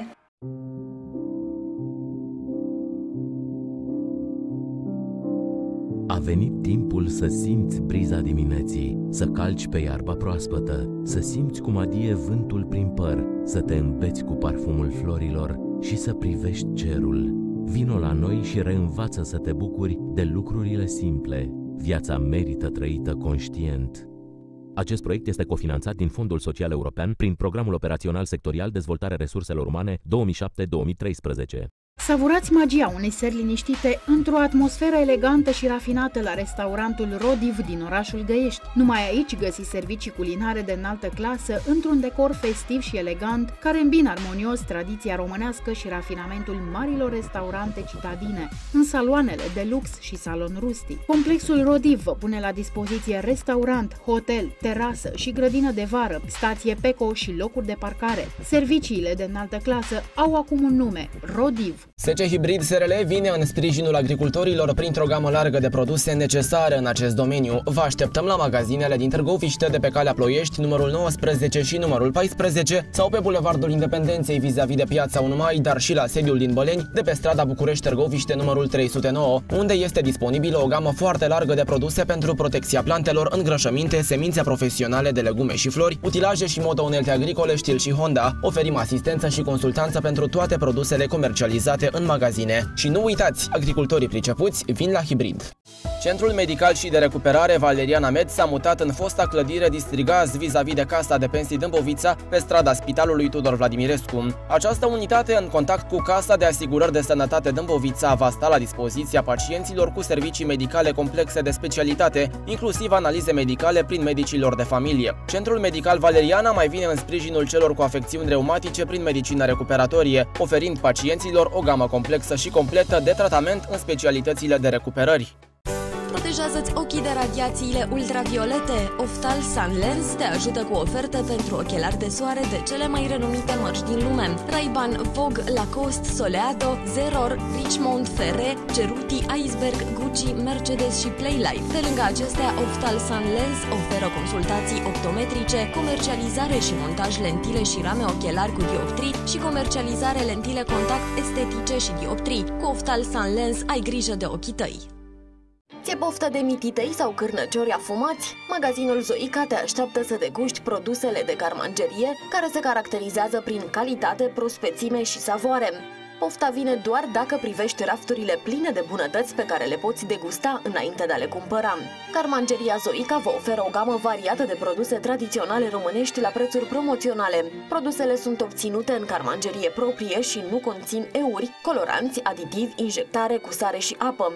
A venit timpul să simți briza dimineții, să calci pe iarba proaspătă, să simți cum adie vântul prin păr, să te îmbeți cu parfumul florilor și să privești cerul. Vino la noi și reînvață să te bucuri de lucrurile simple. Viața merită trăită conștient. Acest proiect este cofinanțat din Fondul Social European prin Programul Operațional Sectorial Dezvoltare Resurselor Umane 2007-2013. Savurați magia unei seri liniștite într-o atmosferă elegantă și rafinată la restaurantul Rodiv din orașul Găiești. Numai aici găsi servicii culinare de înaltă clasă într-un decor festiv și elegant care îmbină armonios tradiția românească și rafinamentul marilor restaurante citadine. În saloanele de lux și salon rustic. Complexul Rodiv vă pune la dispoziție restaurant, hotel, terasă și grădină de vară, stație Peco și locuri de parcare. Serviciile de înaltă clasă au acum un nume, Rodiv. SC Hybrid SRL vine în sprijinul agricultorilor printr-o gamă largă de produse necesare în acest domeniu. Vă așteptăm la magazinele din Târgoviște de pe calea Ploiești, numărul 19 și numărul 14, sau pe Bulevardul Independenței vis-a-vis de Piața 1 Mai, dar și la sediul din Băleni, de pe strada București-Târgoviște, numărul 309, unde este disponibilă o gamă foarte largă de produse pentru protecția plantelor, îngrășăminte, semințe profesionale de legume și flori, utilaje și moto-unelte agricole, Stihl și Honda. Oferim asistență și consultanță pentru toate produsele comercializate în magazine. Și nu uitați, agricultorii pricepuți vin la Hibrid. Centrul Medical și de Recuperare Valeriana Med s-a mutat în fosta clădire Distrigaz vis-a-vis de Casa de Pensii Dâmbovița, pe strada Spitalului Tudor Vladimirescu. Această unitate, în contact cu Casa de Asigurări de Sănătate Dâmbovița, va sta la dispoziția pacienților cu servicii medicale complexe de specialitate, inclusiv analize medicale prin medicilor de familie. Centrul Medical Valeriana mai vine în sprijinul celor cu afecțiuni reumatice prin medicina recuperatorie, oferind pacienților o gamă complexă și completă de tratament în specialitățile de recuperări. Protejează-ți ochii de radiațiile ultraviolete. Oftal Sunlens te ajută cu oferte pentru ochelari de soare de cele mai renumite mărci din lume: Ray-Ban, Vogue, Lacoste, Soleado, Zeror, Richmond, Ferre, Ceruti, Iceberg, Gucci, Mercedes și Playlife. Pe lângă acestea, Oftal Sunlens oferă consultații optometrice, comercializare și montaj lentile și rame ochelari cu dioptrii și comercializare lentile contact estetice și dioptrii. Cu Oftal Sunlens ai grijă de ochii tăi. Ți-e poftă de mititei sau cârnăciori afumați? Magazinul Zoica te așteaptă să deguști produsele de garmangerie care se caracterizează prin calitate, prospețime și savoare. Pofta vine doar dacă privești rafturile pline de bunătăți pe care le poți degusta înainte de a le cumpăra. Garmangeria Zoica vă oferă o gamă variată de produse tradiționale românești la prețuri promoționale. Produsele sunt obținute în garmangerie proprie și nu conțin euri, coloranți, aditivi, injectare cu sare și apă.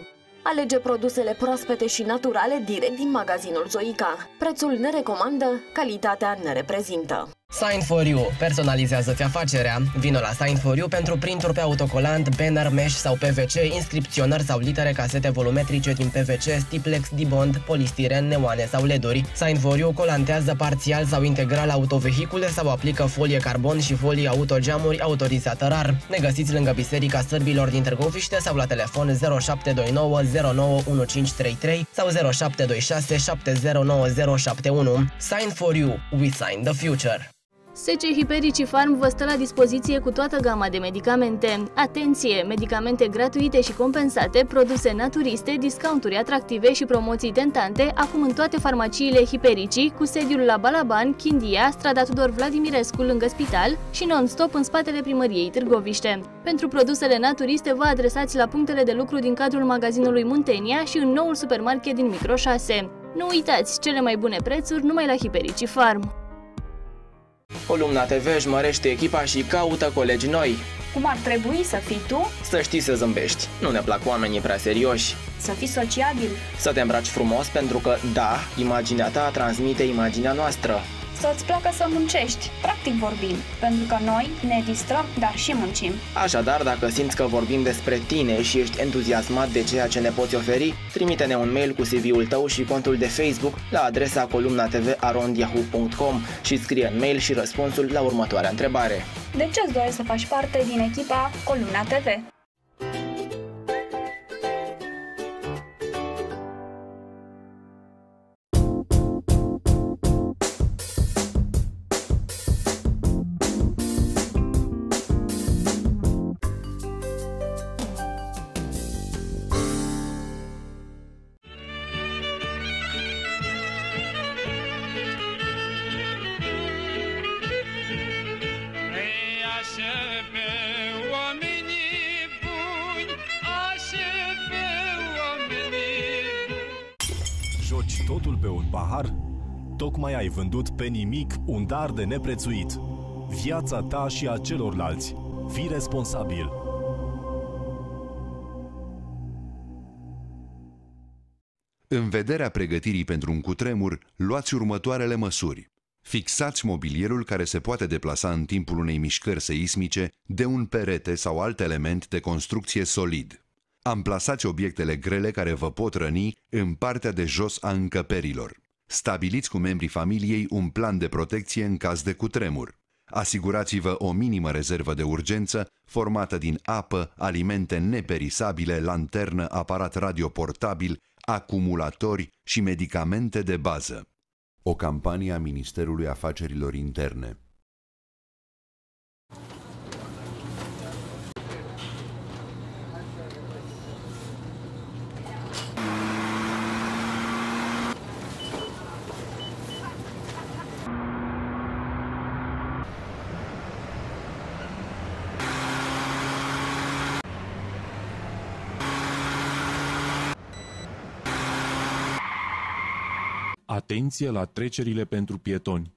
Alege produsele proaspete și naturale direct din magazinul Zoica. Prețul ne recomandă, calitatea ne reprezintă. Sign4U. Personalizează-ți afacerea. Vino la Sign4U pentru printuri pe autocolant, banner, mesh sau PVC, inscripționări sau litere, casete volumetrice din PVC, stiplex, dibond, polistiren, neoane sau LED-uri. Sign4U colantează parțial sau integral autovehicule sau aplică folie carbon și folii autogeamuri autorizată rar. Ne găsiți lângă Biserica Sârbilor din Târgoviște sau la telefon 0729 091533 sau 0726 709071. Sign4U. We sign the future. SC Hypericii Farm vă stă la dispoziție cu toată gama de medicamente. Atenție! Medicamente gratuite și compensate, produse naturiste, discounturi atractive și promoții tentante, acum în toate farmaciile Hypericii, cu sediul la Balaban, Chindia, strada Tudor Vladimirescu lângă spital și non-stop în spatele primăriei Târgoviște. Pentru produsele naturiste vă adresați la punctele de lucru din cadrul magazinului Muntenia și în noul supermarket din Micro 6. Nu uitați, cele mai bune prețuri numai la Hypericii Farm. Columna TV își mărește echipa și caută colegi noi. Cum ar trebui să fii tu? Să știi să zâmbești. Nu ne plac oamenii prea serioși. Să fii sociabil. Să te îmbraci frumos pentru că, da, imaginea ta transmite imaginea noastră. Să-ți placă să muncești, practic vorbim, pentru că noi ne distrăm, dar și muncim. Așadar, dacă simți că vorbim despre tine și ești entuziasmat de ceea ce ne poți oferi, trimite-ne un mail cu CV-ul tău și contul de Facebook la adresa columnatv@yahoo.com și scrie în mail și răspunsul la următoarea întrebare. De ce îți dorești să faci parte din echipa Columna TV? Joci totul pe un pahar? Tocmai ai vândut pe nimic un dar de neprețuit. Viața ta și a celorlalți. Fii responsabil. În vederea pregătirii pentru un cutremur, luați următoarele măsuri. Fixați mobilierul care se poate deplasa în timpul unei mișcări seismice de un perete sau alt element de construcție solid. Amplasați obiectele grele care vă pot răni în partea de jos a încăperilor. Stabiliți cu membrii familiei un plan de protecție în caz de cutremur. Asigurați-vă o minimă rezervă de urgență formată din apă, alimente neperisabile, lanternă, aparat radioportabil, acumulatori și medicamente de bază. O campanie a Ministerului Afacerilor Interne. Atenție la trecerile pentru pietoni.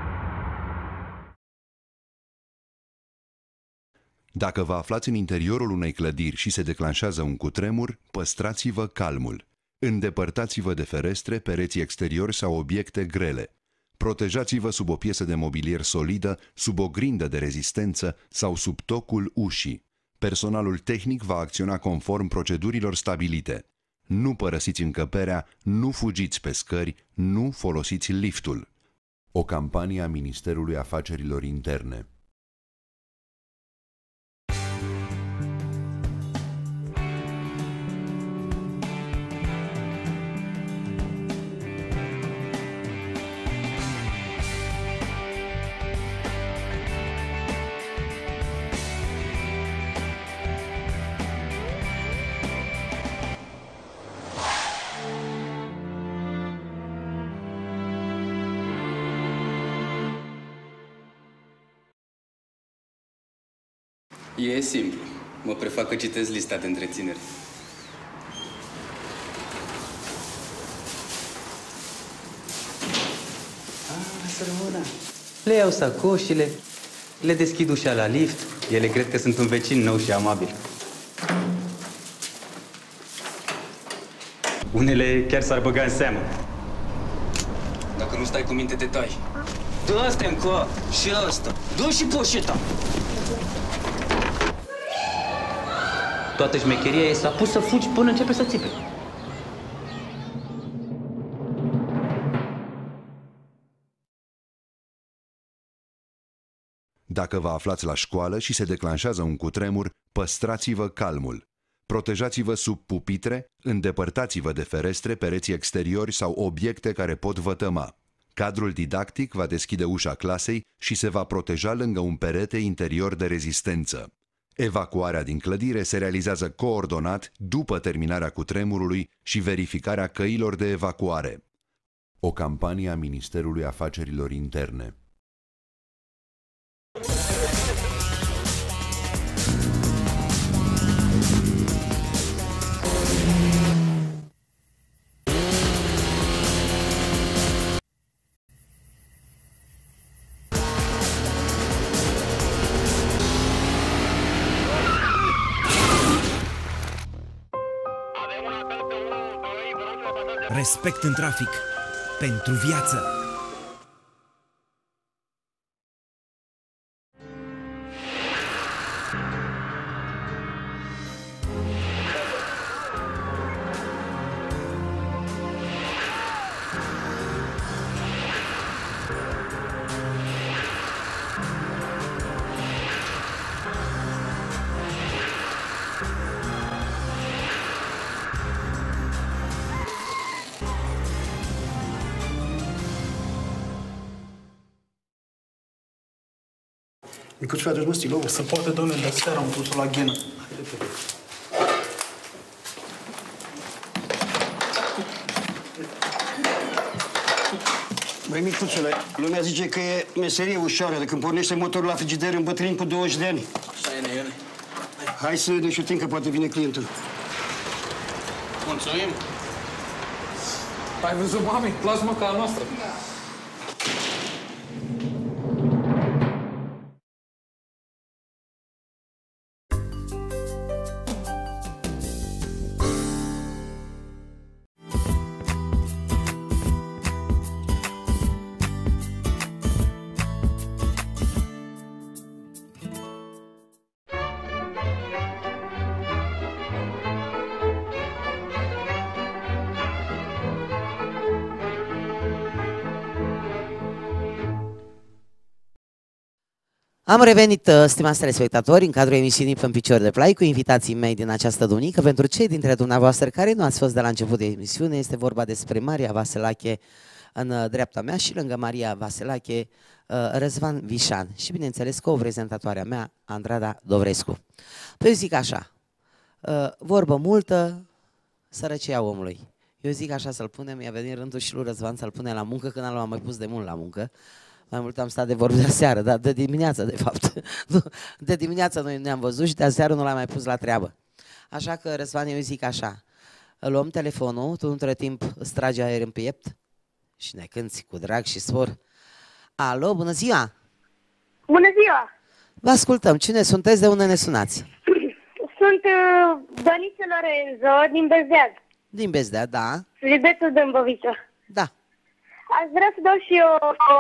Dacă vă aflați în interiorul unei clădiri și se declanșează un cutremur, păstrați-vă calmul. Îndepărtați-vă de ferestre, pereții exteriori sau obiecte grele. Protejați-vă sub o piesă de mobilier solidă, sub o grindă de rezistență sau sub tocul ușii. Personalul tehnic va acționa conform procedurilor stabilite. Nu părăsiți încăperea, nu fugiți pe scări, nu folosiți liftul. O campanie a Ministerului Afacerilor Interne. E simplu. Mă prefac că citesc lista de întreținere. Să rămână. Le iau sacoșile, le deschid ușa la lift. Ele cred că sunt un vecin nou și amabil. Unele chiar s-ar băga în seamă. Dacă nu stai cu minte, te tai. Dă asta încă și asta. Dă și poșeta. Toată șmecheria e s-a pus să fugi până începe să țipe. Dacă vă aflați la școală și se declanșează un cutremur, păstrați-vă calmul. Protejați-vă sub pupitre, îndepărtați-vă de ferestre, pereții exteriori sau obiecte care pot vătăma. Cadrul didactic va deschide ușa clasei și se va proteja lângă un perete interior de rezistență. Evacuarea din clădire se realizează coordonat după terminarea cutremurului și verificarea căilor de evacuare. O campanie a Ministerului Afacerilor Interne. Respect în trafic. Pentru viață. Micuț, fii adus, mă, stilou. Se poate, domnule, dar seara am pus-o la ghenă. Băi, micuțule, lumea zice că e meserie ușoară de când pornește motorul la frigider în bătrâni cu 20 de ani. Așa e, Neione. Hai să ne șutim că poate vine clientul. Mulțumim. Ai văzut, mami? Plasma ca a noastră. Am revenit, stimați telespectatori, în cadrul emisiunii Pe-n picior de plai cu invitații mei din această duminică. Pentru cei dintre dumneavoastră care nu ați fost de la început de emisiune, este vorba despre Maria Vaselache în dreapta mea și lângă Maria Vaselache Răzvan Vișan și bineînțeles co-prezentatoarea mea, Andrada Dovrescu. Păi eu zic așa, vorbă multă, sărăcia omului. Eu zic așa să-l punem, i-a venit rândul și lui Răzvan să-l punem la muncă, că n-l-am mai pus de mult la muncă. Mai mult am stat de vorbă de seară, dar de dimineață, de fapt. De dimineață noi ne-am văzut și de seară nu l-am mai pus la treabă. Așa că, Răzvan, eu zic așa, luăm telefonul, tu între timp îți tragi aer în piept și ne cânti cu drag și spor. Alo, bună ziua! Bună ziua! Vă ascultăm, cine sunteți, de unde ne sunați? Sunt Dăniță Lorenzo din Bezdeag. Din Bezdeag, da. Județul Dâmbovița. Da. Aș vrea să dau și eu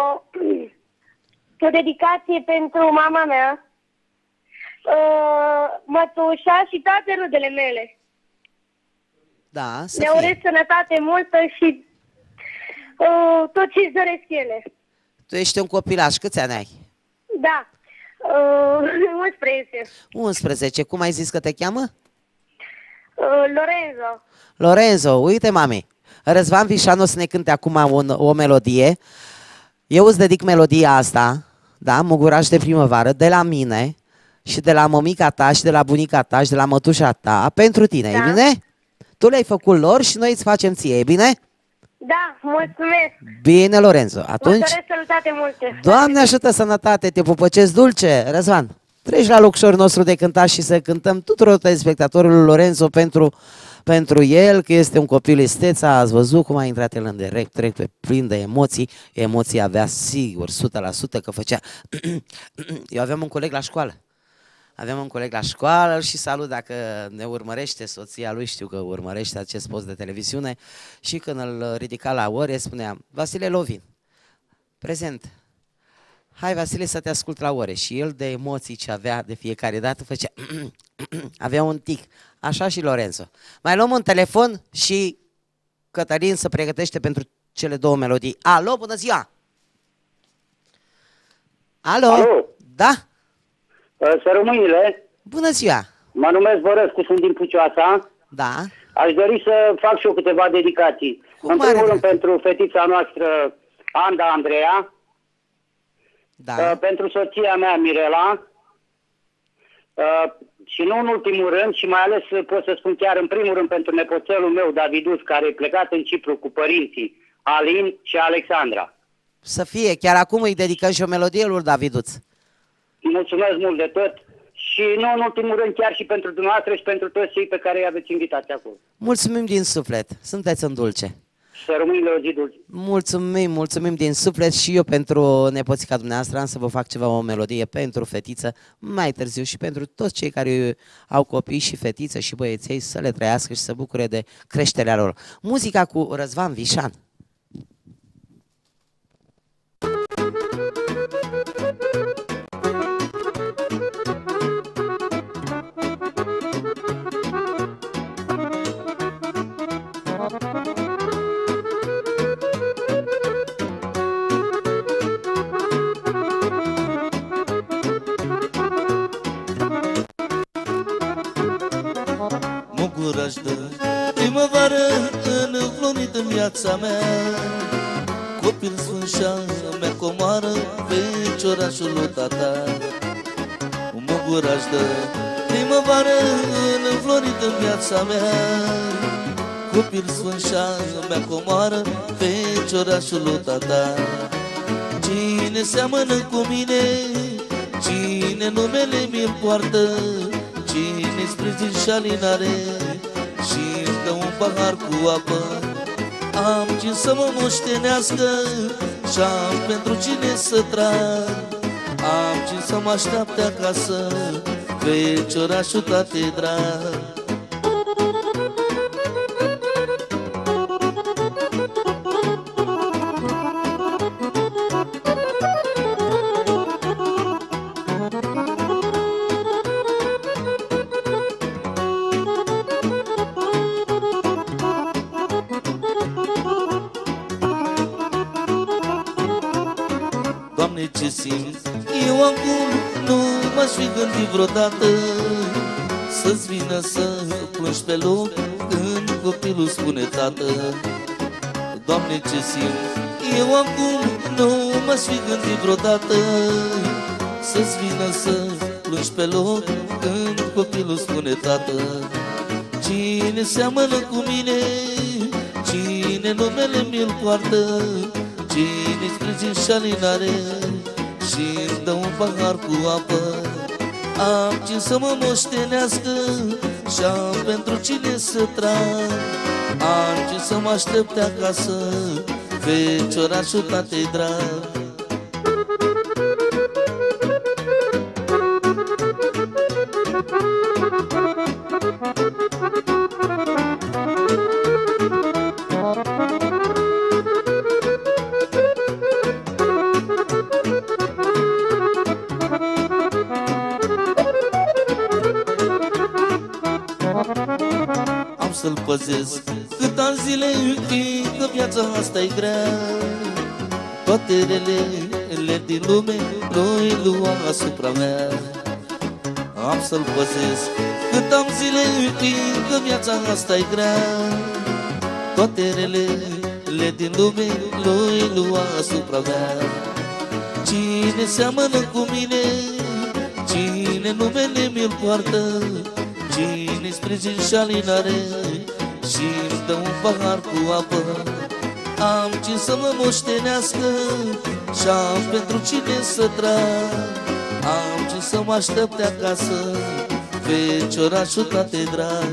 o dedicație pentru mama mea, mătușa și toate rudele mele. Da, să le urez sănătate multă și tot ce-și doresc ele. Tu ești un copilaș, câți ani ai? Da, 11. 11, cum ai zis că te cheamă? Lorenzo. Lorenzo, uite, mami. Răzvan Vișan o să ne cânte acum o melodie. Eu îți dedic melodia asta, da, Muguraș de primăvară, de la mine și de la mămica ta și de la bunica ta și de la mătușa ta, pentru tine, da. E bine? Tu le-ai făcut lor și noi îți facem ție, e bine? Da, mulțumesc. Bine, Lorenzo, atunci... Vă doresc sănătate multe. Doamne ajută, sănătate, te pupăcesc dulce. Răzvan, treci la lucrul nostru de cântat și să cântăm tuturor telespectatorilor Lorenzo pentru el, că este un copil esteț, ați văzut cum a intrat el în direct pe plin de emoții. Emoții avea sigur, 100% că făcea... Eu aveam un coleg la școală, Avem un coleg la școală și salut dacă ne urmărește, soția lui știu că urmărește acest post de televiziune și când îl ridica la ore spunea: Vasile Lovin, prezent. Hai, Vasile, să te ascult la ore. Și el, de emoții ce avea de fiecare dată, făcea avea un tic. Așa și Lorenzo. Mai luăm un telefon și Cătălin se pregătește pentru cele două melodii. Alo, bună ziua! Alo? Alo? Da? Să rămâinile. Bună ziua! Mă numesc Bărescu, sunt din Pucioasa. Da. Aș dori să fac și eu câteva dedicații. În primul rând pentru fetița noastră, Anda Andreea. Da. Pentru soția mea, Mirela. Și nu în ultimul rând, și mai ales pot să spun chiar în primul rând pentru nepoțelul meu, Davidus, care e plecat în Cipru cu părinții, Alin și Alexandra. Să fie, chiar acum îi dedicăm și o melodie lui Daviduț. Mulțumesc mult de tot și nu în ultimul rând chiar și pentru dumneavoastră și pentru toți cei pe care îi aveți invitați acolo. Mulțumim din suflet, sunteți în dulce. Să rămâne o zi dulce. Mulțumim din suflet și eu pentru nepoțica dumneavoastră am să vă fac o melodie pentru fetiță mai târziu și pentru toți cei care au copii și fetiță și băieței să le trăiască și să bucure de creșterea lor. Muzica cu Răzvan Vișan. Muguraș de primăvară înflorit în viața mea, copil sfânt și-a mea comoară, feciorașul lui tata. Muguraș de primăvară înflorit în viața mea, copil sfânt și-a mea comoară, feciorașul lui tata. Cine seamănă cu mine, cine numele mi-l poartă, cine-i sprijin și alinare și-mi dă un pahar cu apă. Am cine să mă moștenească și-am pentru cine să trag. Am cine să mă așteapte acasă, feciorașul tate drag. Doamne, ce simt eu acum, nu m-aș fi gândit vreodată să-ți vină să plângi pe loc când copilul spune tată. Doamne, ce simt eu acum, nu m-aș fi gândit vreodată să-ți vină să plângi pe loc când copilul spune tată. Cine seamănă cu mine, cine numele mi-l poartă, cine-i sprijin și alinare și-mi dă un pahar cu apă. Am cine să mă moștenească și-am pentru cine să trag. Am cine să mă aștepte acasă, feciorașul tatei drag. Să-l păzesc cât ani zile, fiindcă viața asta-i grea. Toate relele din lume noi lua asupra mea. Am să-l păzesc cât am zile, fiindcă viața asta-i grea. Toate relele din lume noi lua asupra mea. Cine seamănă cu mine, cine numele mi-l poartă, cine-i sprijin și alinare și-mi dă un pahar cu apă. Am cine să mă moștenească și-am pentru cine să trag. Am cine să mă aștepte acasă, feciorașul tate drag.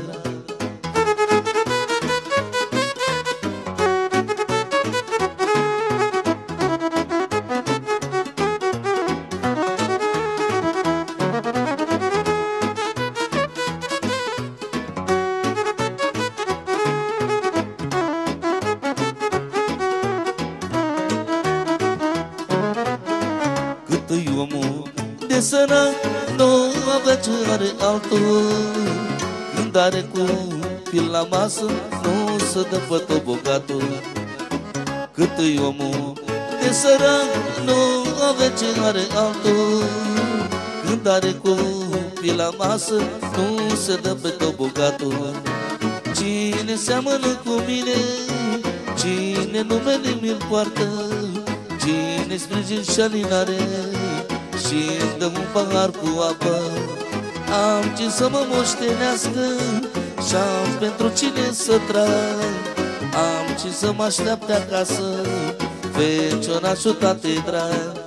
sărac nu avea ce are altul. Când are copil la masă, nu se dă pe tot bogatul. Cât e omul de sărac, nu avea ce are altul. Când are copil la masă, nu se dă pe tot bogatul. Cine seamănă cu mine, cine numele mi-l poartă, cine sprijin și alinare și-mi dă un pahar cu apă. Am ce să mă moștenească și-am pentru cine să trag. Am ce să mă așteapte acasă, feciorașul tate drag.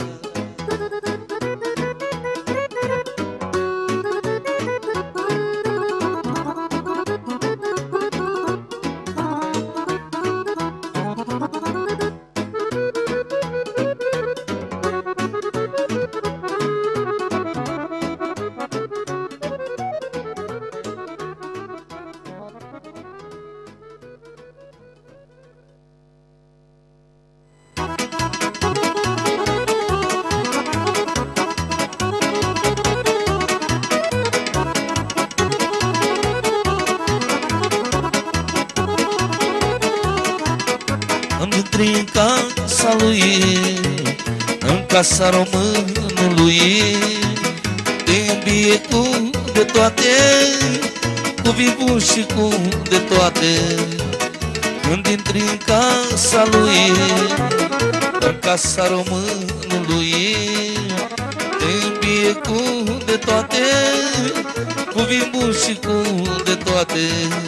În casa lui, în casa românului, te îmbie cu de toate, cu vin bun și cu de toate. Când intri în casa lui, în casa românului, te îmbie cu de toate, cu vin bun și cu de toate.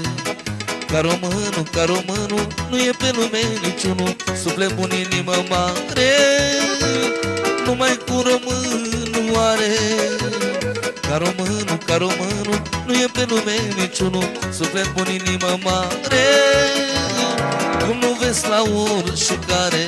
Ca românul, nu e pe lume niciunul, suflet bun, inimă mare, numai cu românul are. Ca românul, nu e pe lume niciunul, suflet bun, inimă mare, cum nu vezi la oricare.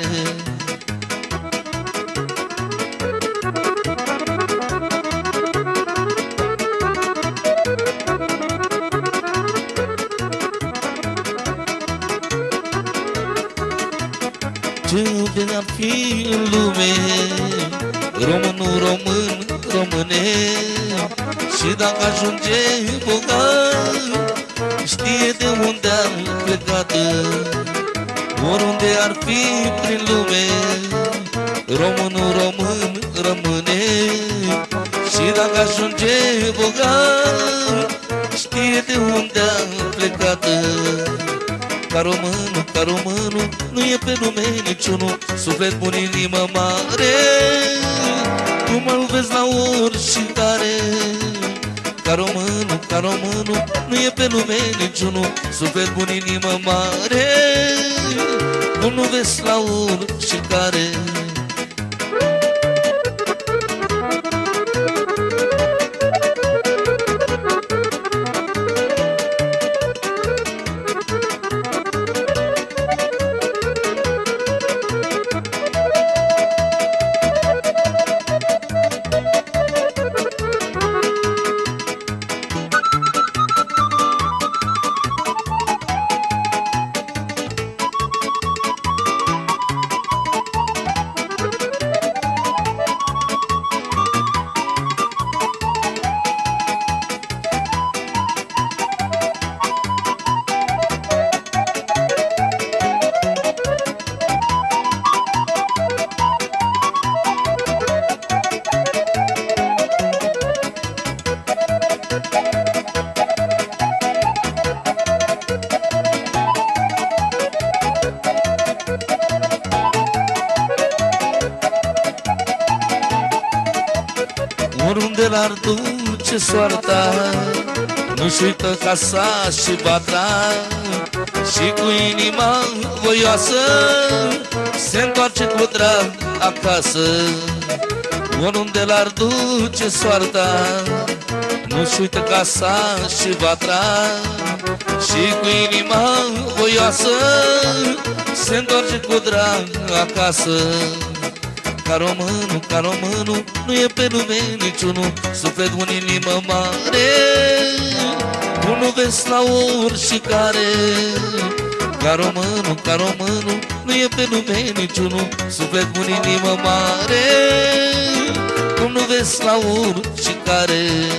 Ce ar fi în lume, românul român române. Și dacă ajunge bogat, știe de unde am plecat. Oriunde ar fi prin lume, românul român rămâne. Și dacă ajunge bogat, știe de unde am plecat. Ca românul, nu e pe lume niciunul, suflet bun, inimă mare, cum îl vezi la oricare. Ca românul, nu e pe lume niciunul, suflet bun, inimă mare, cum nu vezi la oricare. Oriunde l-ar duce soarta, nu-și uită casa și batra, și cu inima voioasă se întoarce cu drag acasă. Oriunde l-ar duce soarta, nu-și uită casa și batra, și cu inima voioasă se întoarce cu drag acasă. Ca românul, nu e pe lume niciunul, suflet bun, inimă mare, cum nu vezi la oricare. Ca românul, nu e pe lume niciunul, suflet bun, inimă mare, cum nu zâmbesc la urcicare.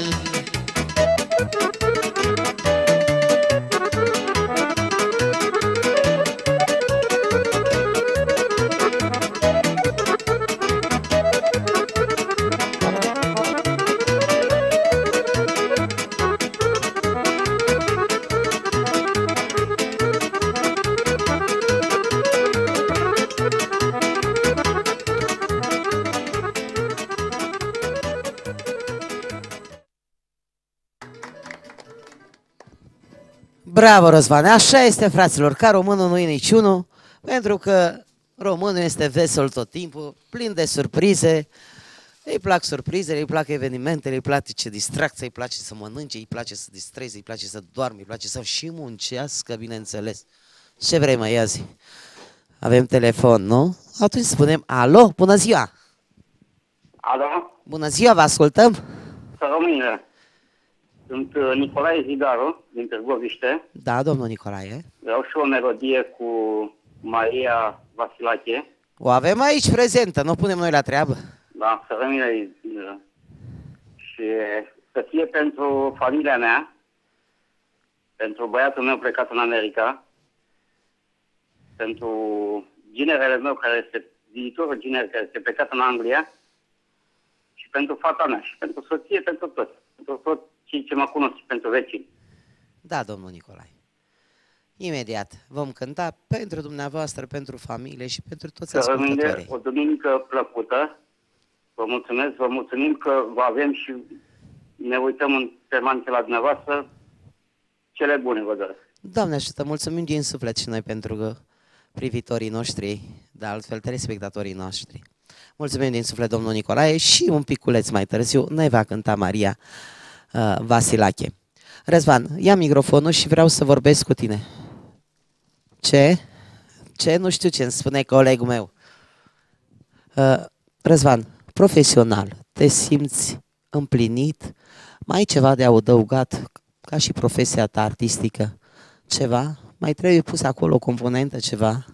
Bravo, Răzvan! Așa este, fraților, ca românul nu e niciunul, pentru că românul este vesel tot timpul, plin de surprize, îi plac surprizele, îi plac evenimentele, îi place distracția, îi place să mănânce, îi place să distreze, îi place să doarme, îi place să și muncească, bineînțeles. Ce vrei, mai azi? Avem telefon, nu? Atunci spunem, alo, bună ziua! Alo? Bună ziua, vă ascultăm! Să rămâne. Sunt Nicolae Zidaru, din Târgoviște. Da, domnul Nicolae. Vreau și o melodie cu Maria Vasilache. O avem aici prezentă, nu punem noi la treabă. Da, să rămâne. Și să fie pentru familia mea, pentru băiatul meu plecat în America, pentru ginerele meu, viitorul giner care este plecat în Anglia, și pentru fata mea, și pentru soție, pentru toți. Pentru toți cei ce mă cunosc, și pentru vecini. Da, domnul Nicolae. Imediat vom cânta pentru dumneavoastră, pentru familie și pentru toți ascultătorii. Să rămâne o duminică plăcută. Vă mulțumesc, vă mulțumim că vă avem și ne uităm în permanență la dumneavoastră. Cele bune vă doresc. Doamne ajută, mulțumim din suflet și noi pentru privitorii noștri, de altfel telespectatorii noștri. Mulțumim din suflet, domnul Nicolae, și un piculeț mai târziu ne va cânta Maria Vasilache. Răzvan, ia microfonul și vreau să vorbesc cu tine. Ce? Ce? Nu știu ce îmi spune colegul meu. Răzvan, profesional, te simți împlinit? Mai ai ceva de adăugat ca și profesia ta artistică? Ceva? Mai trebuie pus acolo o componentă, ceva?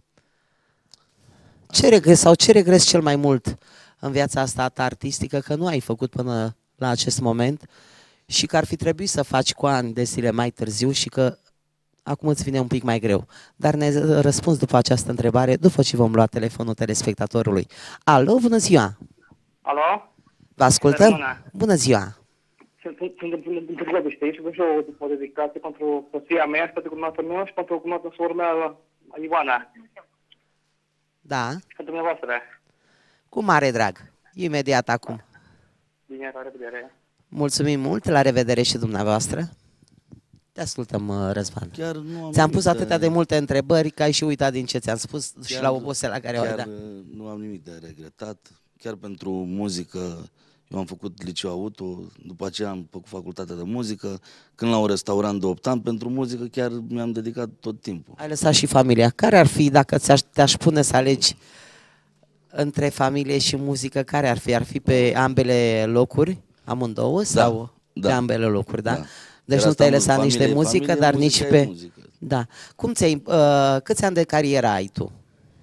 Ce regres sau ce regres cel mai mult în viața asta ta artistică că nu ai făcut până la acest moment și că ar fi trebuit să faci cu ani de zile mai târziu și că acum îți vine un pic mai greu? Dar ne răspunzi după această întrebare, după ce vom lua telefonul telespectatorului. Alo, bună ziua! Alo? Vă ascultăm? Bună ziua! Sunt din Târgoviște și vă și o dedicație pentru soția mea și pentru cumnatul meu și pentru cumnatul sora mea, Ioana. Da? Și pentru dumneavoastră. Cu mare drag. Imediat acum. Bine, la revedere. Mulțumim mult, la revedere și dumneavoastră. Te ascultăm, Răzvan. Ți-am pus atâtea de multe întrebări că ai și uitat din ce ți-am spus și la oboseala care o ai dat. Nu am nimic de regretat. Chiar pentru muzică, eu am făcut liceu auto, după aceea am făcut facultatea de muzică. Când la un restaurant de 8 ani, pentru muzică chiar mi-am dedicat tot timpul. Ai lăsat și familia. Care ar fi, dacă te-aș pune să alegi între familie și muzică, care ar fi? Ar fi pe ambele locuri, amândouă, sau pe ambele locuri, da? Deci nu te-ai lăsat nici de muzică, dar nici pe... Muzică. Da. Cum câți ani de carieră ai tu?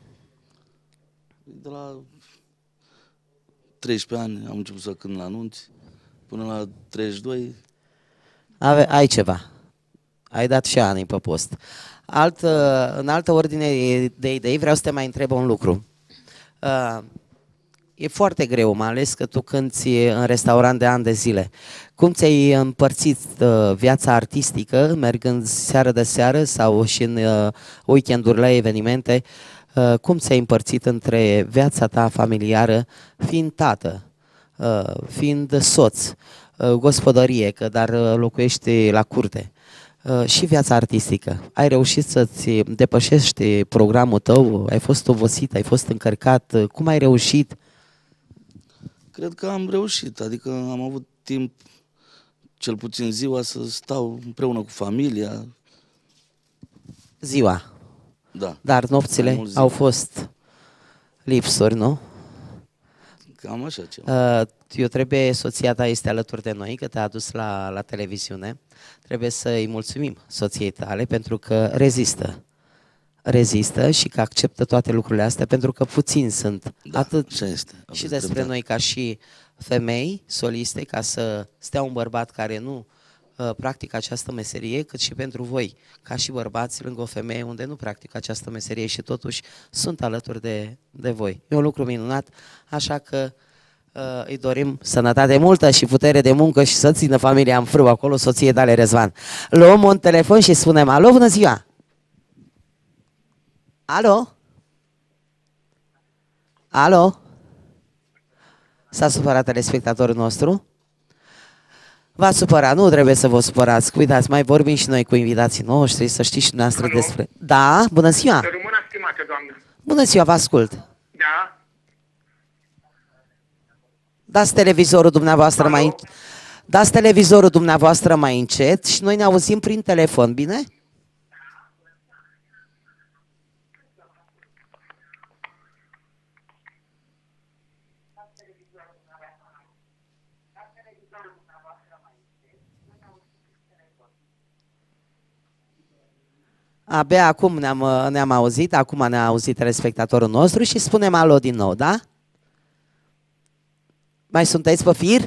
De la 13 ani am început să cânt la anunți, până la 32. Ai ceva. Ai dat și ani pe post. În altă ordine de idei vreau să te mai întreb un lucru. E foarte greu, mai ales că tu cânti în restaurant de ani de zile. Cum ți-ai împărțit viața artistică, mergând seară de seară sau și în weekenduri la evenimente? Cum ți-ai împărțit între viața ta familiară, fiind tată, fiind soț, gospodărie, dar locuiești la curte, și viața artistică? Ai reușit să-ți depășești programul tău? Ai fost obosit? Ai fost încărcat? Cum ai reușit? Cred că am reușit, adică am avut timp, cel puțin ziua, să stau împreună cu familia. Ziua? Da. Dar nopțile au fost lipsuri, nu? Cam așa ceva. Soția ta este alături de noi, că te-a adus la televiziune. Trebuie să-i mulțumim soției tale pentru că rezistă și că acceptă toate lucrurile astea, pentru că puțini sunt. Da, atât așa este. Și despre noi ca și femei soliste, ca să stea un bărbat care nu practică această meserie, cât și pentru voi, ca și bărbați, lângă o femeie unde nu practică această meserie și totuși sunt alături de voi. E un lucru minunat, așa că îi dorim sănătate multă și putere de muncă și să țină familia în frâu acolo, soție tale, Răzvan. Luăm un telefon și spunem alo, bună ziua! Alo? Alo? S-a supărat telespectatorul nostru? V-a supărat, nu trebuie să vă supărați. Uitați, mai vorbim și noi cu invitații noștri, să știți și dumneavoastră despre... Da, bună ziua! Să rămână, stimată doamnă. Bună ziua, vă ascult! Da? Dați televizorul dumneavoastră mai... Dați televizorul dumneavoastră mai încet și noi ne auzim prin telefon, bine? Abia acum ne-am auzit, acum ne-a auzit telespectatorul nostru și spunem alo din nou, da? Mai sunteți pe fir?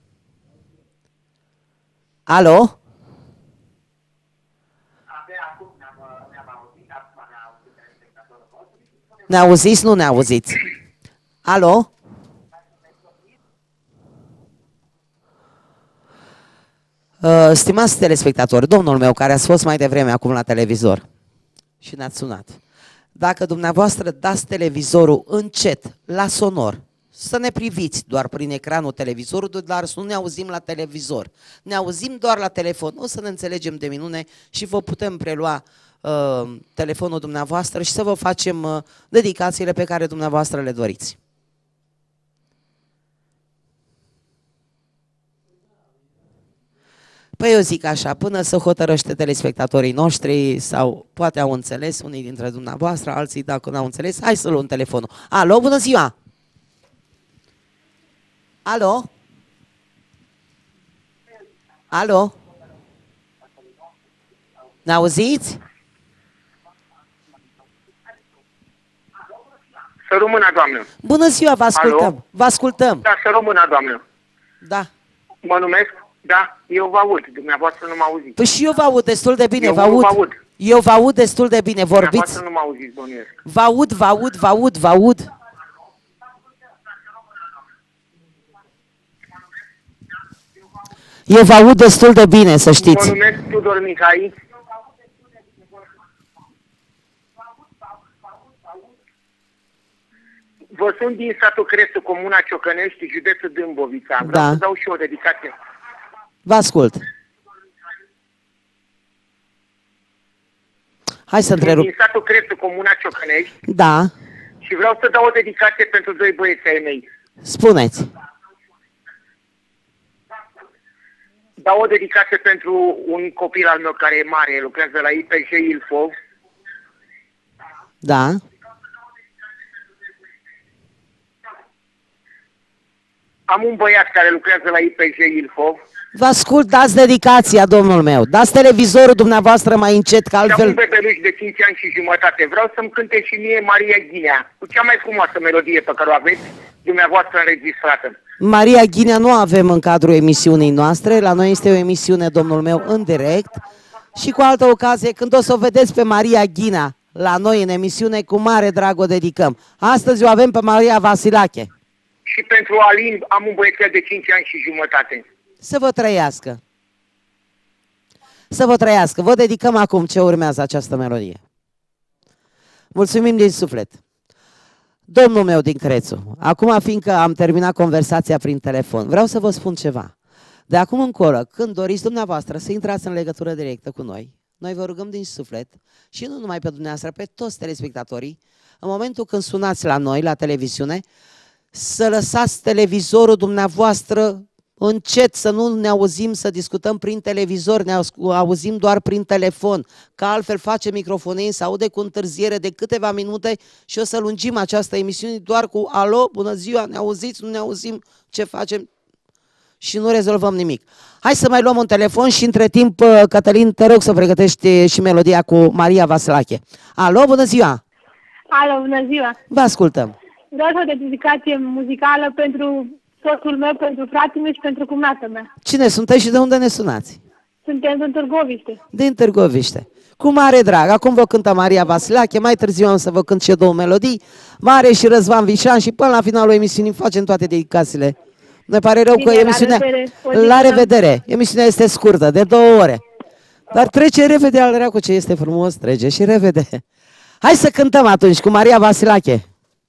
Alo? Ne auziți? Nu ne auziți. Alo? Stimați telespectatori, domnul meu care ați fost mai devreme acum la televizor și ne-ați sunat, dacă dumneavoastră dați televizorul încet, la sonor, să ne priviți doar prin ecranul televizorului, dar să nu ne auzim la televizor, ne auzim doar la telefon, o să ne înțelegem de minune și vă putem prelua telefonul dumneavoastră și să vă facem dedicațiile pe care dumneavoastră le doriți. Păi eu zic așa, până să hotărăște telespectatorii noștri sau poate au înțeles unii dintre dumneavoastră, alții dacă n-au înțeles, hai să luăm telefonul. Alo, bună ziua! Alo? Alo? Ne auziți? Să rămână, doamnă. Bună ziua, vă ascultăm. Alo? Vă ascultăm. Da, să rămână, doamnă. Da. Mă numesc? Da, eu vă aud. Dumneavoastră nu mă auziți. Păi și eu vă aud destul de bine, eu vă aud. Vă aud. Eu vă aud destul de bine, vorbiți. Dumneavoastră nu mă auziți, bănuiesc. Vă aud, vă aud, vă aud, vă aud. Eu vă aud destul de bine, să știți. Mă numesc Tudor Mihai. Vă sunt din satul Crestu, comuna Ciocănești, județul Dâmbovița. Vreau să dau și o dedicație. Vă ascult. Hai să întrerup. Din satul Crestu, comuna Ciocănești. Da. Și vreau să dau o dedicație pentru doi băieți ai mei. Spuneți. Dau o dedicație pentru un copil al meu care e mare, lucrează la IPJ Ilfov. Da. Am un băiat care lucrează la IPJ Ilfov. Vă ascult, dați dedicația, domnul meu. Dați televizorul dumneavoastră mai încet, că altfel... Și am un bebeluș de 5 ani și jumătate. Vreau să-mi cânte și mie Maria Ghinea, cu cea mai frumoasă melodie pe care o aveți dumneavoastră înregistrată. Maria Ghinea nu avem în cadrul emisiunii noastre. La noi este o emisiune, domnul meu, în direct. Și cu altă ocazie, când o să o vedeți pe Maria Ghinea la noi în emisiune, cu mare drag o dedicăm. Astăzi o avem pe Maria Vasilache. Și pentru Alin am un băiețel de 5 ani și jumătate. Să vă trăiască. Să vă trăiască. Vă dedicăm acum ce urmează această melodie. Mulțumim din suflet. Domnul meu din Crețu, acum fiindcă am terminat conversația prin telefon, vreau să vă spun ceva. De acum încolo, când doriți dumneavoastră să intrați în legătură directă cu noi, noi vă rugăm din suflet și nu numai pe dumneavoastră, pe toți telespectatorii, în momentul când sunați la noi, la televiziune, să lăsați televizorul dumneavoastră încet, să nu ne auzim să discutăm prin televizor, ne auzim doar prin telefon, că altfel face microfonii, se aude cu întârziere de câteva minute și o să lungim această emisiune doar cu alo, bună ziua, ne auziți, nu ne auzim, ce facem și nu rezolvăm nimic. Hai să mai luăm un telefon și între timp, Cătălin, te rog să pregătești și melodia cu Maria Vasilache. Alo, bună ziua! Alo, bună ziua! Vă ascultăm! Vreau o dedicație muzicală pentru soțul meu, pentru fratele meu și pentru cumnata mea. Cine sunteți și de unde ne sunați? Suntem din Târgoviște. Din Târgoviște. Cu mare drag. Acum vă cântă Maria Vasilache, mai târziu am să vă cânt și 2 melodii. Mare și Răzvan Vișan și până la finalul emisiunii facem toate dedicațiile. Ne pare rău că emisiunea... La revedere! Emisiunea este scurtă, de 2 ore. Dar trece repede al reacu, ce este frumos, trece și repede. Hai să cântăm atunci cu Maria Vasilache.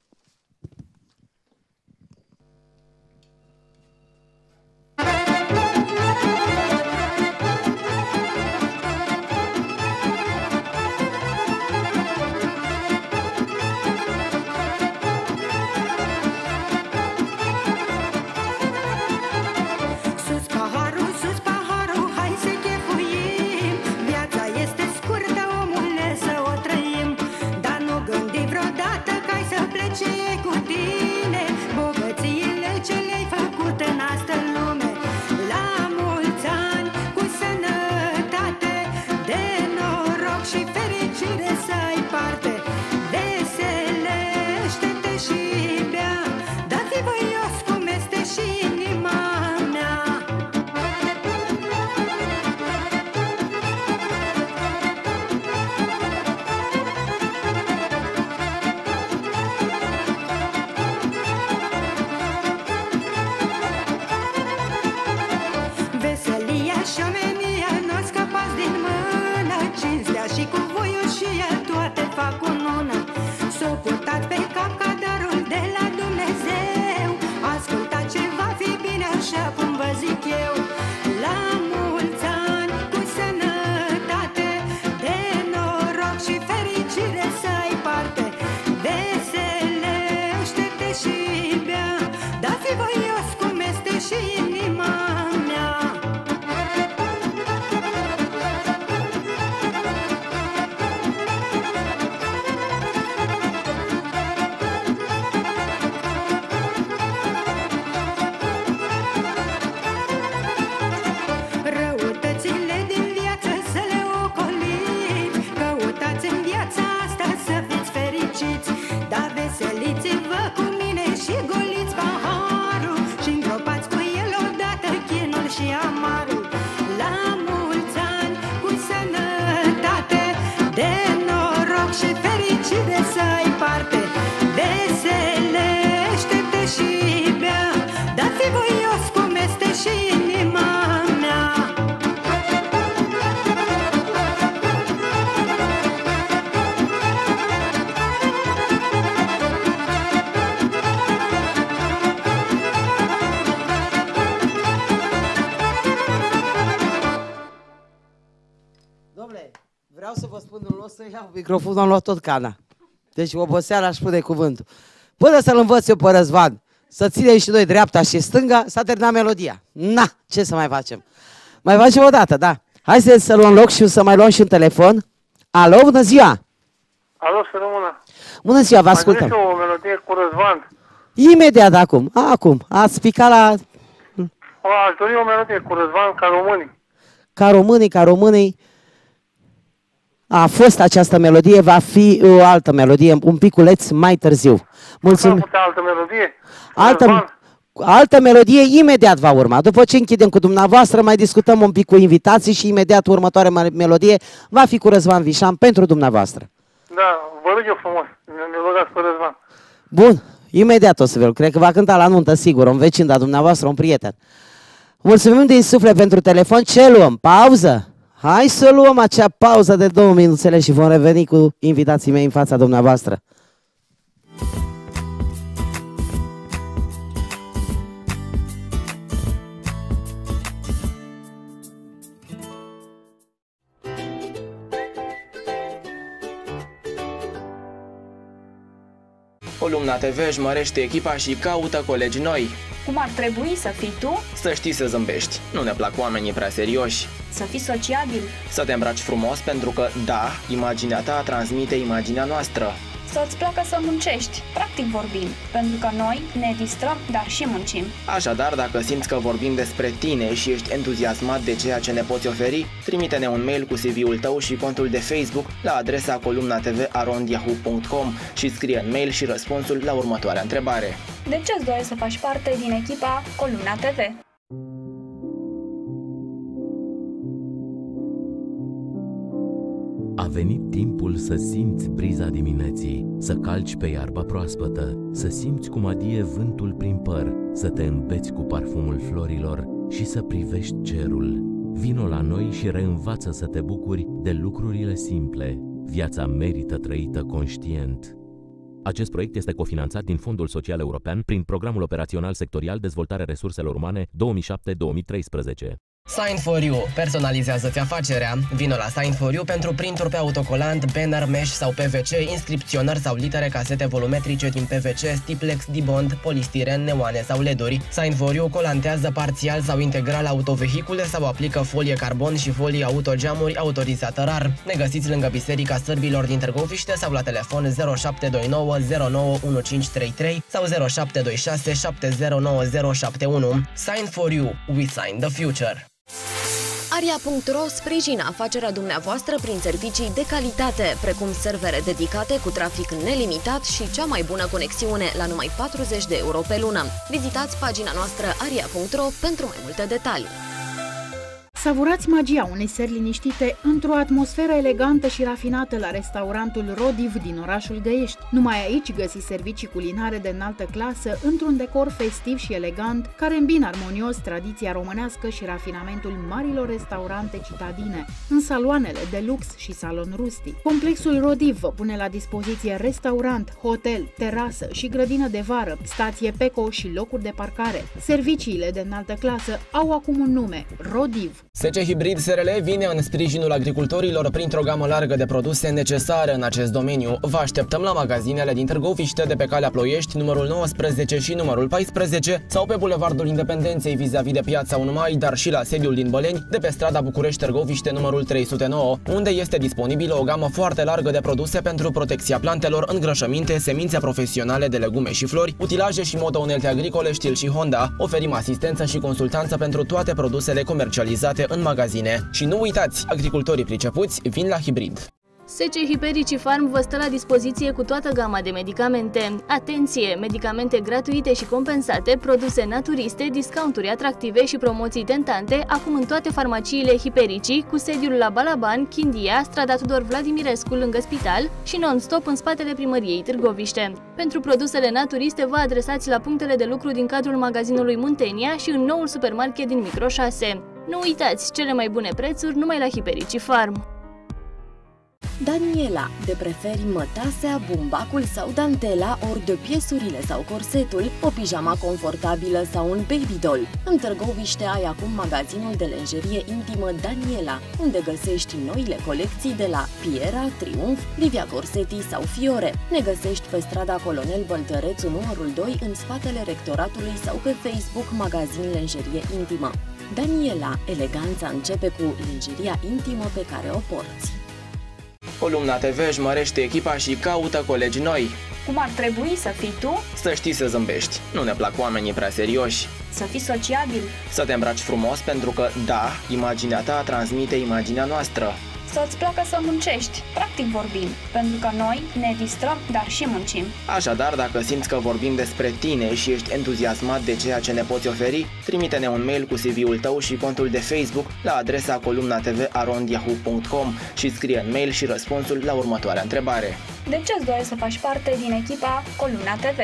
Microfonul am luat tot cana. Deci oboseala aș pune cuvântul. Până să-l învăț eu pe Răzvan să ținem și noi dreapta și stânga, s-a terminat melodia. Na, ce să mai facem? Mai facem o dată, da. Hai să luăm loc și să mai luăm și un telefon. Alo, bună ziua! Alo, să rămână. Bună ziua, vă ascultăm. Mai o melodie cu Răzvan. Imediat acum. Ați picat la... Aș dori o melodie cu Răzvan Ca românii. A fost această melodie, va fi o altă melodie, un piculeț mai târziu. Mulțumim. Altă melodie? Altă melodie imediat va urma. După ce închidem cu dumneavoastră, mai discutăm un pic cu invitații și imediat următoarea melodie va fi cu Răzvan Vișan pentru dumneavoastră. Da, vă rog eu frumos, ne rugați pe Răzvan. Bun, imediat o să vă. Cred că va cânta la nuntă, sigur, un vecin de-a dumneavoastră, un prieten. Mulțumim din suflet pentru telefon. Ce luăm? Pauză? Hai să luăm acea pauză de 2 minuțele și vom reveni cu invitații mei în fața dumneavoastră. Columna TV își mărește echipa și caută colegi noi. Cum ar trebui să fii tu? Să știi să zâmbești. Nu ne plac oamenii prea serioși. Să fii sociabil. Să te îmbraci frumos pentru că, da, imaginea ta transmite imaginea noastră. Să-ți placă să muncești, practic vorbim, pentru că noi ne distrăm, dar și muncim. Așadar, dacă simți că vorbim despre tine și ești entuziasmat de ceea ce ne poți oferi, trimite-ne un mail cu CV-ul tău și contul de Facebook la adresa columnatv@yahoo.com și scrie în mail și răspunsul la următoarea întrebare. De ce îți dorești să faci parte din echipa Columna TV? A venit timpul să simți briza dimineții, să calci pe iarba proaspătă, să simți cum adie vântul prin păr, să te îmbeți cu parfumul florilor și să privești cerul. Vino la noi și reînvață să te bucuri de lucrurile simple. Viața merită trăită conștient. Acest proiect este cofinanțat din Fondul Social European prin Programul Operațional Sectorial Dezvoltare Resurselor Umane 2007-2013. Sign4U personalizează-ți afacerea. Vino la Sign4U pentru printuri pe autocolant, banner, mesh sau PVC, inscripționări sau litere, casete volumetrice din PVC, stiplex, dibond, polistiren, neoane sau LED-uri. Sign4U colantează parțial sau integral autovehicule sau aplică folie carbon și folii autogeamuri autorizată rar. Ne găsiți lângă Biserica Sârbilor din Târgoviște sau la telefon 0729 091533 sau 0726 709071. Sign4U. We sign the future. Aria.ro sprijină afacerea dumneavoastră prin servicii de calitate, precum servere dedicate cu trafic nelimitat și cea mai bună conexiune la numai 40 de euro pe lună. Vizitați pagina noastră aria.ro pentru mai multe detalii. Savurați magia unei seri liniștite într-o atmosferă elegantă și rafinată la restaurantul Rodiv din orașul Găiești. Numai aici găsiți servicii culinare de înaltă clasă, într-un decor festiv și elegant, care îmbină armonios tradiția românească și rafinamentul marilor restaurante citadine, în saloanele de lux și salon rustic. Complexul Rodiv vă pune la dispoziție restaurant, hotel, terasă și grădină de vară, stație Peco și locuri de parcare. Serviciile de înaltă clasă au acum un nume: Rodiv. SC Hybrid SRL vine în sprijinul agricultorilor printr-o gamă largă de produse necesare în acest domeniu. Vă așteptăm la magazinele din Târgoviște de pe calea Ploiești, numărul 19 și numărul 14, sau pe Bulevardul Independenței vis-a-vis de Piața 1 Mai, dar și la sediul din Băleni, de pe strada București-Târgoviște, numărul 309, unde este disponibilă o gamă foarte largă de produse pentru protecția plantelor, îngrășăminte, semințe profesionale de legume și flori, utilaje și motounelte agricole Stihl și Honda. Oferim asistență și consultanță pentru toate produsele comercializate în magazine. Și nu uitați, agricultorii pricepuți vin la Hibrid. SC Hipericii Farm vă stă la dispoziție cu toată gama de medicamente. Atenție! Medicamente gratuite și compensate, produse naturiste, discounturi atractive și promoții tentante, acum în toate farmaciile Hipericii, cu sediul la Balaban, Chindia, strada Tudor Vladimirescu lângă spital și non-stop în spatele primăriei Târgoviște. Pentru produsele naturiste vă adresați la punctele de lucru din cadrul magazinului Muntenia și în noul supermarket din Micro 6. Nu uitați, cele mai bune prețuri numai la Hipericii Farm. Daniela, de preferi mătasea, bumbacul sau dantela, ori de piesurile sau corsetul, o pijama confortabilă sau un baby doll. În Târgoviște ai acum magazinul de lenjerie intimă Daniela, unde găsești noile colecții de la Piera, Triumf, Livia Corsetti sau Fiore. Ne găsești pe strada Colonel Băltărețu numărul 2 în spatele rectoratului sau pe Facebook magazin lenjerie intimă. Daniela, eleganța începe cu lenjeria intimă pe care o porți. Columna TV își mărește echipa și caută colegi noi. Cum ar trebui să fii tu? Să știi să zâmbești. Nu ne plac oamenii prea serioși. Să fii sociabil. Să te îmbraci frumos pentru că, da, imaginea ta transmite imaginea noastră. Să-ți placă să muncești, practic vorbim, pentru că noi ne distrăm, dar și muncim. Așadar, dacă simți că vorbim despre tine și ești entuziasmat de ceea ce ne poți oferi, trimite-ne un mail cu CV-ul tău și contul de Facebook la adresa columnatv@yahoo.com și scrie în mail și răspunsul la următoarea întrebare. De ce îți dorești să faci parte din echipa Columna TV?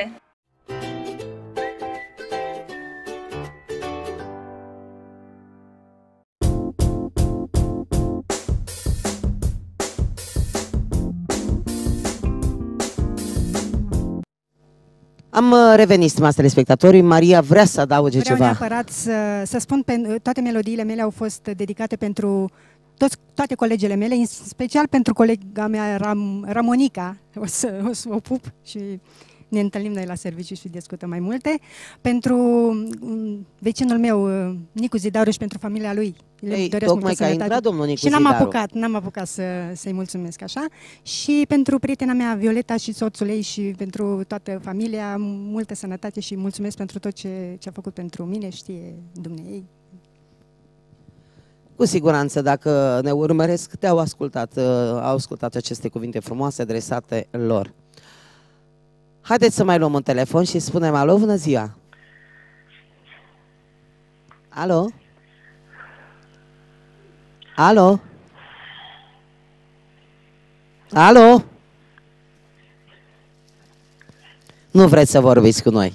Am revenit, stimați telespectatori. Maria vrea să adauge ceva. Vreau neapărat să spun că toate melodiile mele au fost dedicate pentru toate colegele mele, în special pentru colega mea Ramonica. O să o pup și ne întâlnim noi la serviciu și discutăm mai multe. Pentru vecinul meu, Nicu Zidaru, și pentru familia lui. Ei, tocmai că a intrat domnul Nicu și n-am apucat să-i mulțumesc așa. Și pentru prietena mea, Violeta, și soțul ei și pentru toată familia, multă sănătate și mulțumesc pentru tot ce a făcut pentru mine, știe dumneei. Cu siguranță, dacă ne urmăresc, au ascultat aceste cuvinte frumoase adresate lor. Haideți să mai luăm un telefon și spunem alo, bună ziua. Alo? Alo? Alo? Nu vreți să vorbiți cu noi.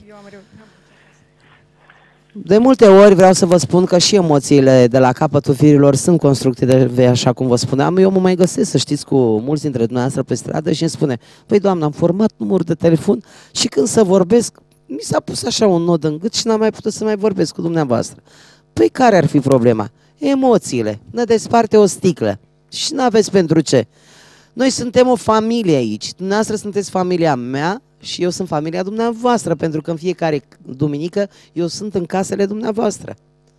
De multe ori vreau să vă spun că și emoțiile de la capătul firilor sunt constructive, așa cum vă spuneam. Eu mă mai găsesc, să știți, cu mulți dintre dumneavoastră pe stradă și îmi spune: păi doamnă, am format număr de telefon și când să vorbesc, mi s-a pus așa un nod în gât și n-am mai putut să mai vorbesc cu dumneavoastră. Păi care ar fi problema? Emoțiile. Ne desparte o sticlă și n-aveți pentru ce. Noi suntem o familie aici. Dumneavoastră sunteți familia mea și eu sunt familia dumneavoastră, pentru că în fiecare duminică eu sunt în casele dumneavoastră.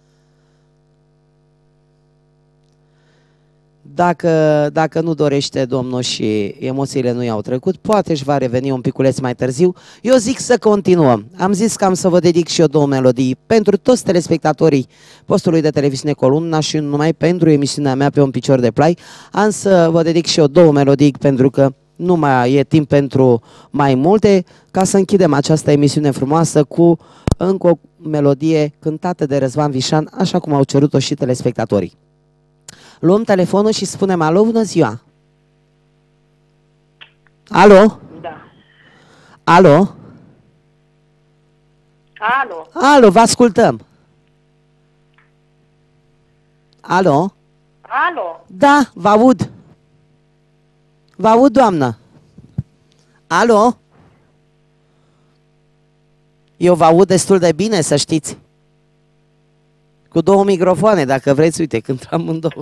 Dacă nu dorește Domnul și emoțiile nu i-au trecut, poate își va reveni un piculeț mai târziu. Eu zic să continuăm. Am zis că am să vă dedic și eu 2 melodii pentru toți telespectatorii postului de televiziune Columna și numai pentru emisiunea mea Pe un picior de plai. Am să vă dedic și eu 2 melodii pentru că nu mai e timp pentru mai multe, ca să închidem această emisiune frumoasă cu încă o melodie cântată de Răzvan Vișan, așa cum au cerut-o și telespectatorii. Luăm telefonul și spunem alo, bună ziua. Alo? Da. Alo? Alo? Alo, vă ascultăm. Alo? Alo? Da, vă aud. Vă aud, doamnă. Alo? Eu vă aud destul de bine, să știți. Cu 2 microfoane, dacă vreți, uite, cânt amândouă.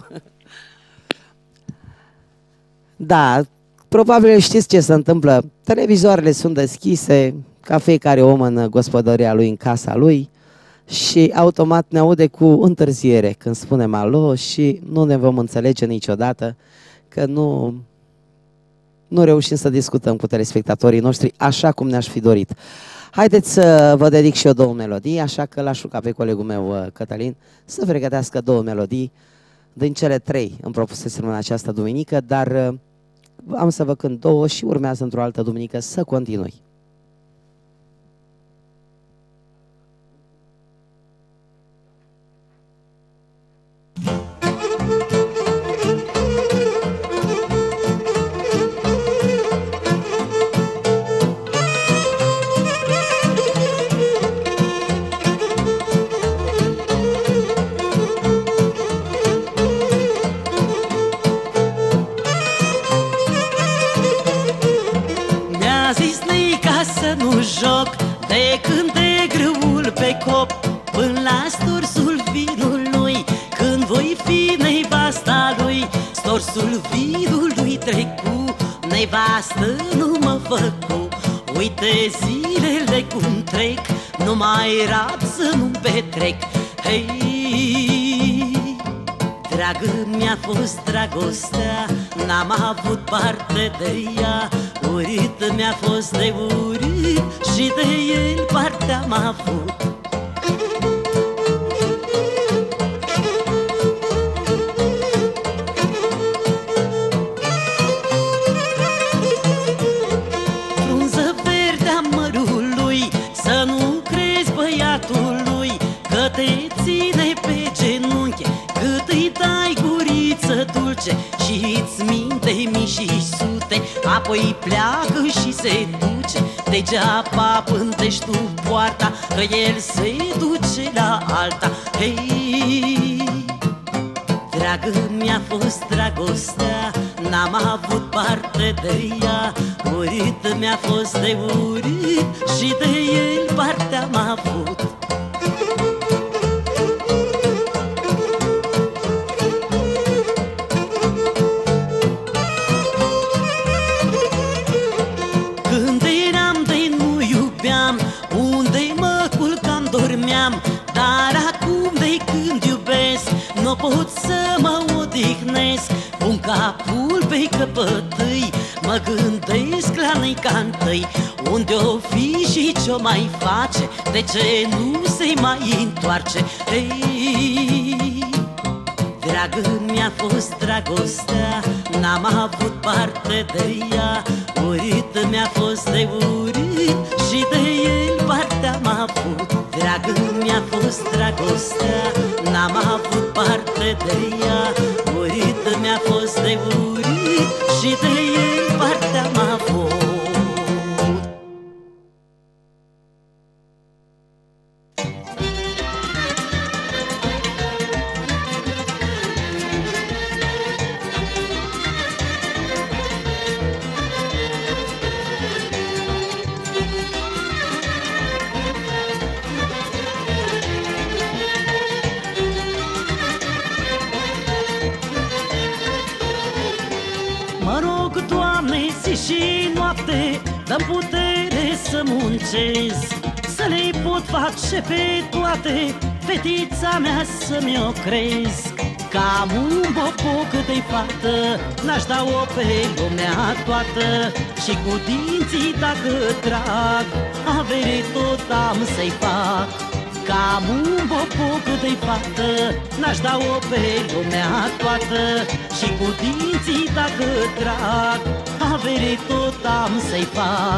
Da, probabil știți ce se întâmplă. Televizoarele sunt deschise, ca fiecare om în gospodăria lui, în casa lui, și automat ne aude cu întârziere când spunem alo și nu ne vom înțelege niciodată, că nu reușim să discutăm cu telespectatorii noștri așa cum ne-aș fi dorit. Haideți să vă dedic și eu 2 melodii, așa că l-aș ruga pe colegul meu, Cătălin, să pregătească 2 melodii din cele 3 îmi propusesem în această duminică, dar am să vă cânt 2 și urmează într-o altă duminică să continui. Joc de când de grâul pe cop până la storsul vinului, când voi fi nevasta lui. Storsul vinului trecu, nevastă nu mă făcu. Uite zilele cum trec, nu mai rab să nu petrec. Hei, dragă mi-a fost dragostea, n-am avut parte de ea. Urât mi-a fost de urât și de el partea m-a avut. Frunză verde-a mărului, să nu crezi băiatului, că te ține pe genunchi, cât îi dai guriță dulce și îți minte mii și sute. Apoi pleacă și se duce, degeaba pântești tu poarta, că el se duce la alta. Hei, dragă mi-a fost dragostea, n-am avut parte de ea. Urât mi-a fost de urât și de el partea m-a avut. Dar acum de când iubesc, nu pot să mă odihnesc. Pun capul pe căpătâi, mă gândesc la neica întâi. Unde-o fi și ce-o mai face, de ce nu se mai întoarce? Hei, Dragă mi-a fost dragostea, n-am avut parte de ea. Urât mi-a fost de urât și de el partea-am avut. Dragă mi-a fost dragostea, n-am avut parte de ea. Urât mi-a fost de urât și de el partea-am avut. Mă rog, Doamne, zi și noapte, dă-mi putere să muncesc, să le pot face pe toate, fetița mea să-mi o cresc. Cam un boboc de fată, n-aș da-o pe lumea toată, și cu dinții dacă trag, avere tot am să-i fac. Cam un boboc de fată, n-aș da-o pe lumea toată, și cu dinții dacă trag, avere tot am să-i fac.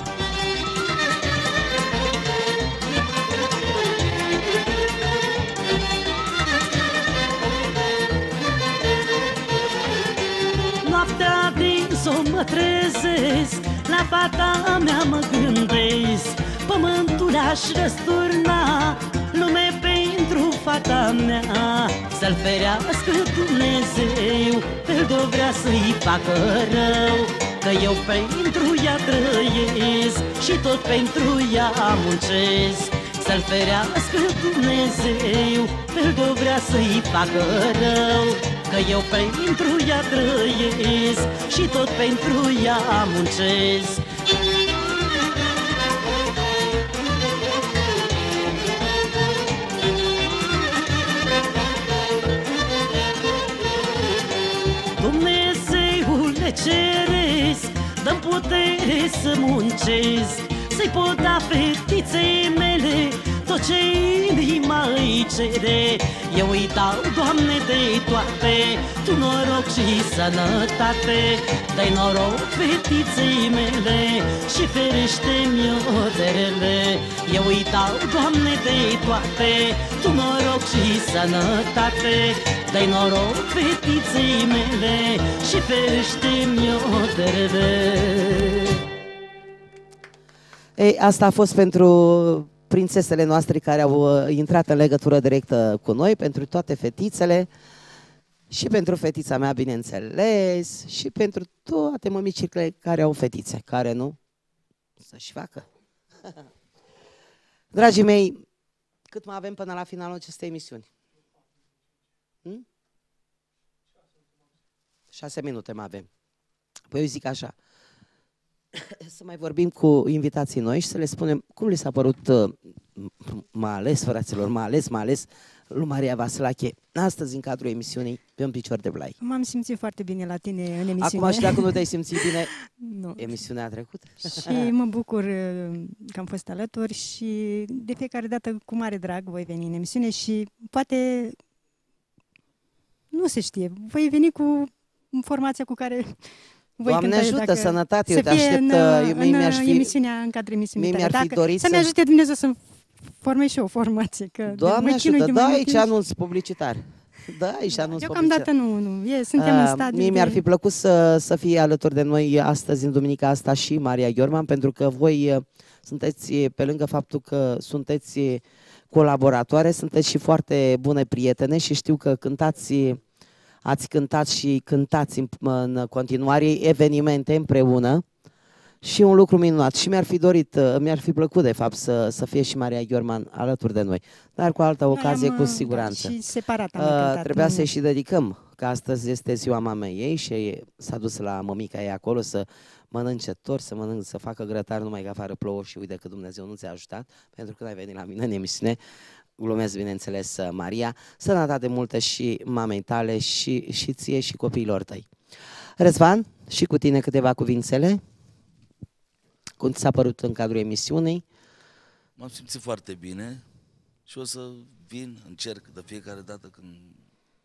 Noaptea din somn mă trezesc, la fata mea mă gândesc. Pământul aș răsturna, lume pentru fata mea. Să-l ferească Dumnezeu, pe-l de-o vrea să-i facă rău. Că eu pentru ea trăiesc și tot pentru ea muncesc. Să-l ferească Dumnezeu, pe-l de-o vrea să-i facă rău. Că eu pentru ea trăiesc și tot pentru ea muncesc. Dumnezeule ceresc, dă-mi putere să muncesc, să-i pot da fetiței mele tot ce inima îi cere. Eu îi dau, Doamne, de toate, Tu noroc și sănătate. Dă-i noroc fetiței mele și ferește-mi-o de rele. Eu îi dau, Doamne, de toate, Tu noroc și sănătate. Dă-i noroc fetiței mele și ferește-mi-o de rele. Ei, asta a fost pentru prințesele noastre care au intrat în legătură directă cu noi, pentru toate fetițele și pentru fetița mea, bineînțeles, și pentru toate mămicile care au fetițe, care nu, să-și facă. Dragii mei, cât mai avem până la finalul acestei emisiuni? 6 minute mai avem. Păi eu zic așa, să mai vorbim cu invitații noi și să le spunem cum li s-a părut, mai ales, fraților, mai ales lui Maria Vasilache, astăzi în cadrul emisiunii Pe un picior de blai. M-am simțit foarte bine la tine în emisiune. Acum și dacă nu te-ai simțit bine, nu. Emisiunea a trecut. Și mă bucur că am fost alături și de fiecare dată cu mare drag voi veni în emisiune și poate, nu se știe, voi veni cu informația cu care... Doamne ajută, sănătate, eu te aștept în cadrul emisiunii tale. Să-mi ajute Dumnezeu să formez și eu o formație. Doamne ajută, da aici anunț publicitar. Da, aici anunț publicitar. Deocamdată nu, suntem în stadiu. Mie mi-ar fi plăcut să fie alături de noi astăzi, în duminica asta, și Maria Gheorman, pentru că voi sunteți, pe lângă faptul că sunteți colaboratoare, sunteți și foarte bune prietene și știu că ați cântat și cântați în continuare evenimente împreună și un lucru minunat. Și mi-ar fi plăcut de fapt să fie și Maria Gheorman alături de noi, dar cu altă ocazie, cu siguranță. Și separat am cântat. Trebuia să-i și dedicăm, că astăzi este ziua mamei ei și s-a dus la mămica ei acolo să mănânce tort, să facă grătar, numai că afară plouă și uite că Dumnezeu nu ți-a ajutat, pentru că n-ai venit la mine în emisiune. Glumesc, bineînțeles, Maria. Sănătate multă și mamei tale și ție și copiilor tăi. Răzvan, și cu tine câteva cuvințele? Cum ți s-a părut în cadrul emisiunii? M-am simțit foarte bine și o să vin, încerc de fiecare dată când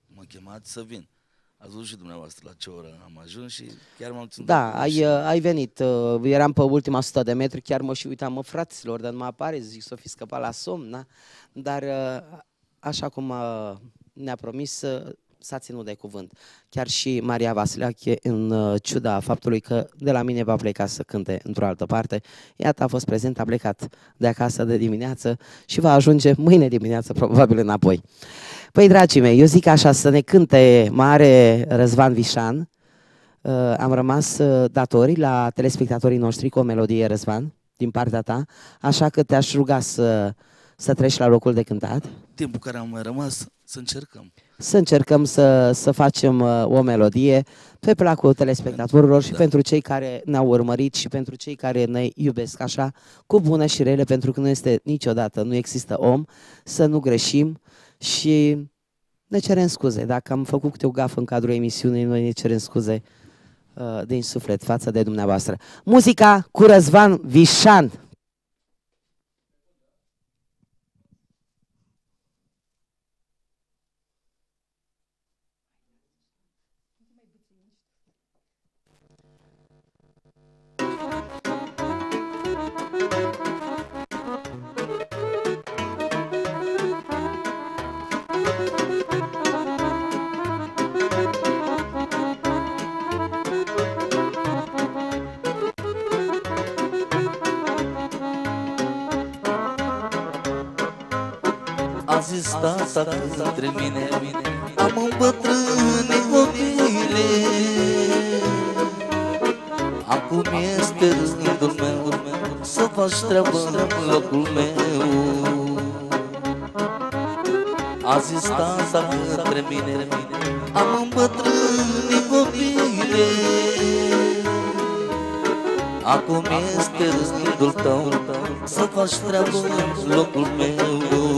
m-a chemat să vin. Ați văzut și dumneavoastră la ce oră am ajuns și chiar m-am ținut. Da, ai venit. Eram pe ultima 100 de metri, chiar mă și uitam, fraților, dar nu mă apare, zic, s-o fi scăpat la somn, na? Dar așa cum ne-a promis, s-a ținut de cuvânt. Chiar și Maria Vasileache, în ciuda faptului că de la mine va pleca să cânte într-o altă parte, iată, a fost prezent, a plecat de acasă de dimineață și va ajunge mâine dimineață probabil înapoi. Păi, dragii mei, eu zic așa, să ne cânte mare Răzvan Vișan. Am rămas datori la telespectatorii noștri cu o melodie, Răzvan, din partea ta, așa că te-aș ruga să treci la locul de cântat. Timpul care am mai rămas, să încercăm. Să încercăm să facem o melodie pe placul telespectatorilor și pentru cei care ne-au urmărit și pentru cei care ne iubesc așa, cu bune și rele, pentru că nu este niciodată, nu există om, să nu greșim și ne cerem scuze. Dacă am făcut câte o gafă în cadrul emisiunii, noi ne cerem scuze din suflet față de dumneavoastră. Muzica cu Răzvan Vișan. A zis tata către mine, am îmbătrânit copile, acum este rândul meu să faci treabă în locul meu. A zis tata către mine, am îmbătrânit copile, acum este rândul tău să faci treabă în locul meu.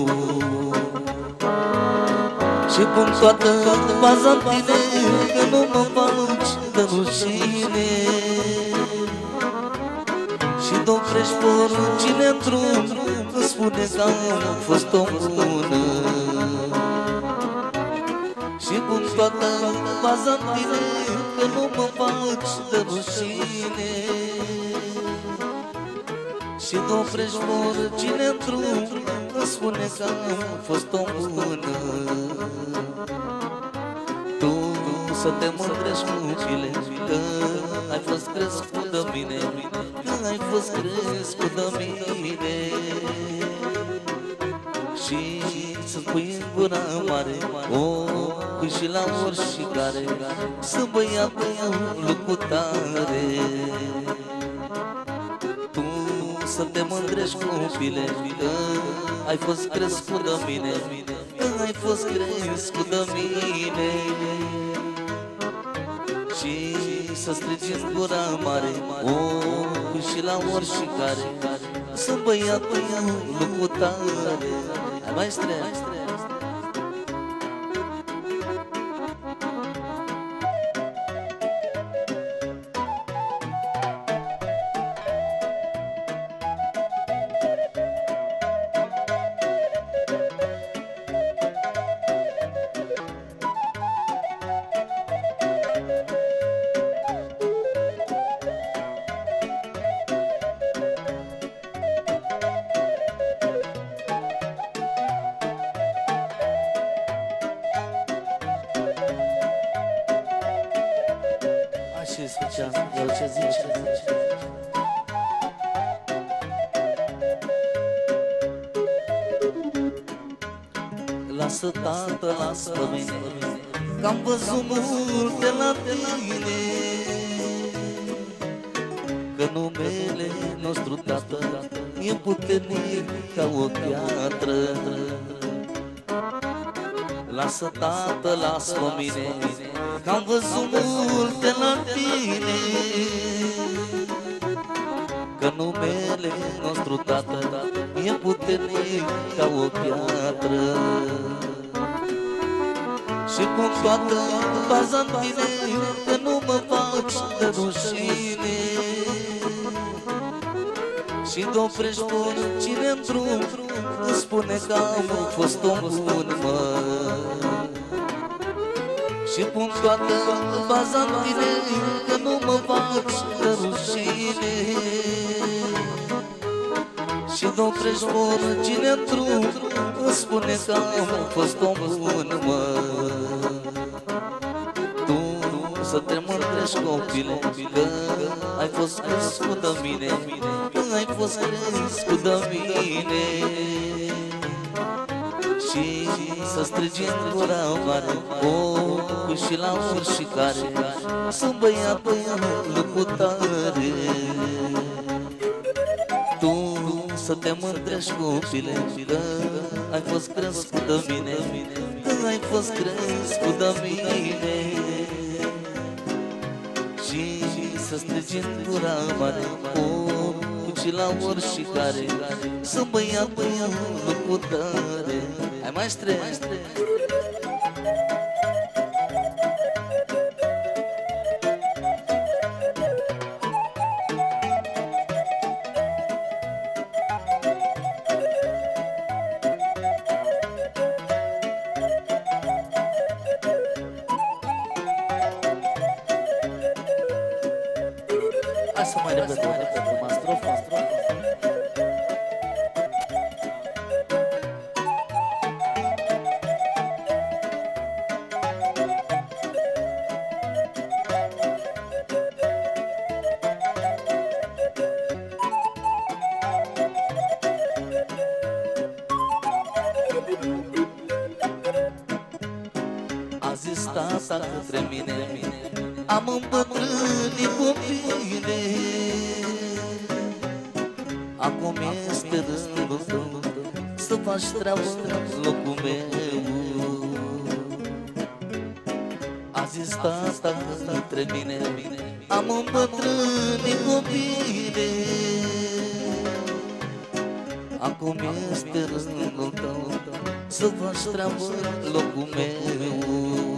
Și pun toată baza în tine, că nu mă faci de rușine. Și d-oprești poruncile într-un, îmi spune că am fost o bună. Și pun toată baza în tine, că nu mă faci de rușine. Și d-oprești poruncile într-un, îmi spune că am fost o bună. Să te mândrești, copile, că ai fost crescut de mine, că ai fost crescut de mine. Și să-ți pui în gura mare, o, și la oricare, să băiatul lucru tare. Tu să te mândrești, copile, că ai fost crescut de mine, că ai fost crescut de mine. Și să strigi în gura mare, o, și la oricare, să băiatul lucru tare. Hai, maestre! El ce zice? Lasă, tată, lasă pe mine, că-am văzut multe la tine, că numele nostru, tată, e puternic ca o piatră. Lasă, tată, lasă pe mine, că-am văzut multe la tine, că numele nostru, tată, e puternic ca o piatră. Și pun toată baza în tine, că nu mă faci de rușine. Și d-oprești oricine în drum, îmi spune că am fost om bun, mă. Și pun toată baza în tine, că nu mă faci de rușine. Și d-oprești oricine într-un, îmi spune că am fost om bun, mă. Tu să te mândrești, copile, că ai fost crescut de mine, că ai fost crescut de mine. Și să strigi în gura mare, o, și la urși care sunt băiatul cu tare. Tu să te mândrești, copile, că ai fost crescut de mine, că ai fost crescut de mine. Și să strigi în gura mare, o, și la urși care sunt băiatul cu tare. Hai, maestre! Hai să mai repetăm strofa. A zis tata către mine, am îmbătrânit cu bine. Acum este rândul tău să faci treabă în locul meu. A zis tata către mine, am îmbătrânit cu bine. Acum este rândul tău să faci treabă în locul meu.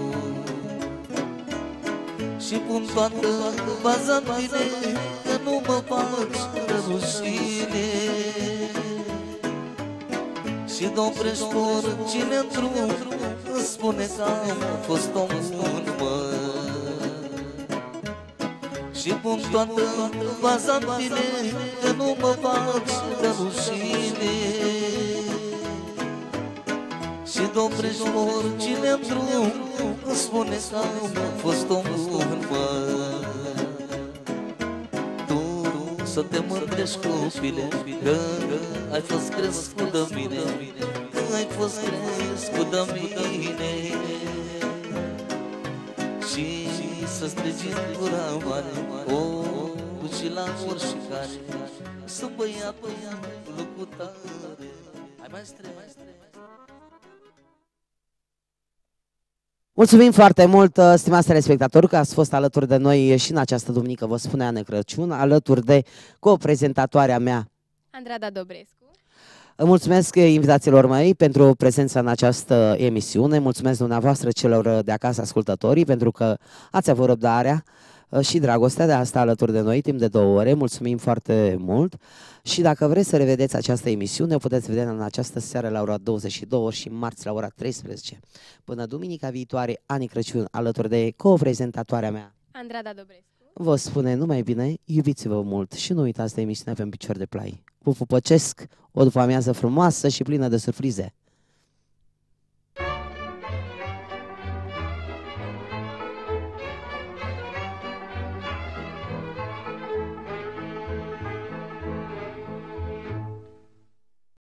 Și pun toată baza în tine, că nu mă faci de rușine. Și d-oprești oricine într-un, îmi spune că am fost om bun, mă. Și pun toată baza în tine, că nu mă faci de rușine. Și d-oprești oricine într-un, îmi spune că am fost om bun, mă. Tu să te mândrești, copile, că ai fost crescut de mine, că ai fost crescut de mine. Și să strigi în gura mare, o, și la urși care sunt băiatul cu tare. Hai, maestre! Mulțumim foarte mult, stimați telespectatori, că ați fost alături de noi și în această duminică, vă spune Ane Crăciun, alături de co-prezentatoarea mea, Andrada Dobrescu. Mulțumesc invitațiilor mei pentru prezența în această emisiune, mulțumesc dumneavoastră celor de acasă ascultătorii pentru că ați avut răbdarea și dragostea de a sta alături de noi timp de 2 ore, mulțumim foarte mult și dacă vreți să revedeți această emisiune, o puteți vedea în această seară la ora 22 și marți la ora 13. Până duminica viitoare, Ani Crăciun, alături de co-prezentatoarea mea, Andrada Dobrescu. vă spune numai bine, iubiți-vă mult și nu uitați de emisiunea Pe Picior de Plai. Vă pupăcesc, o după amiază frumoasă și plină de surprize.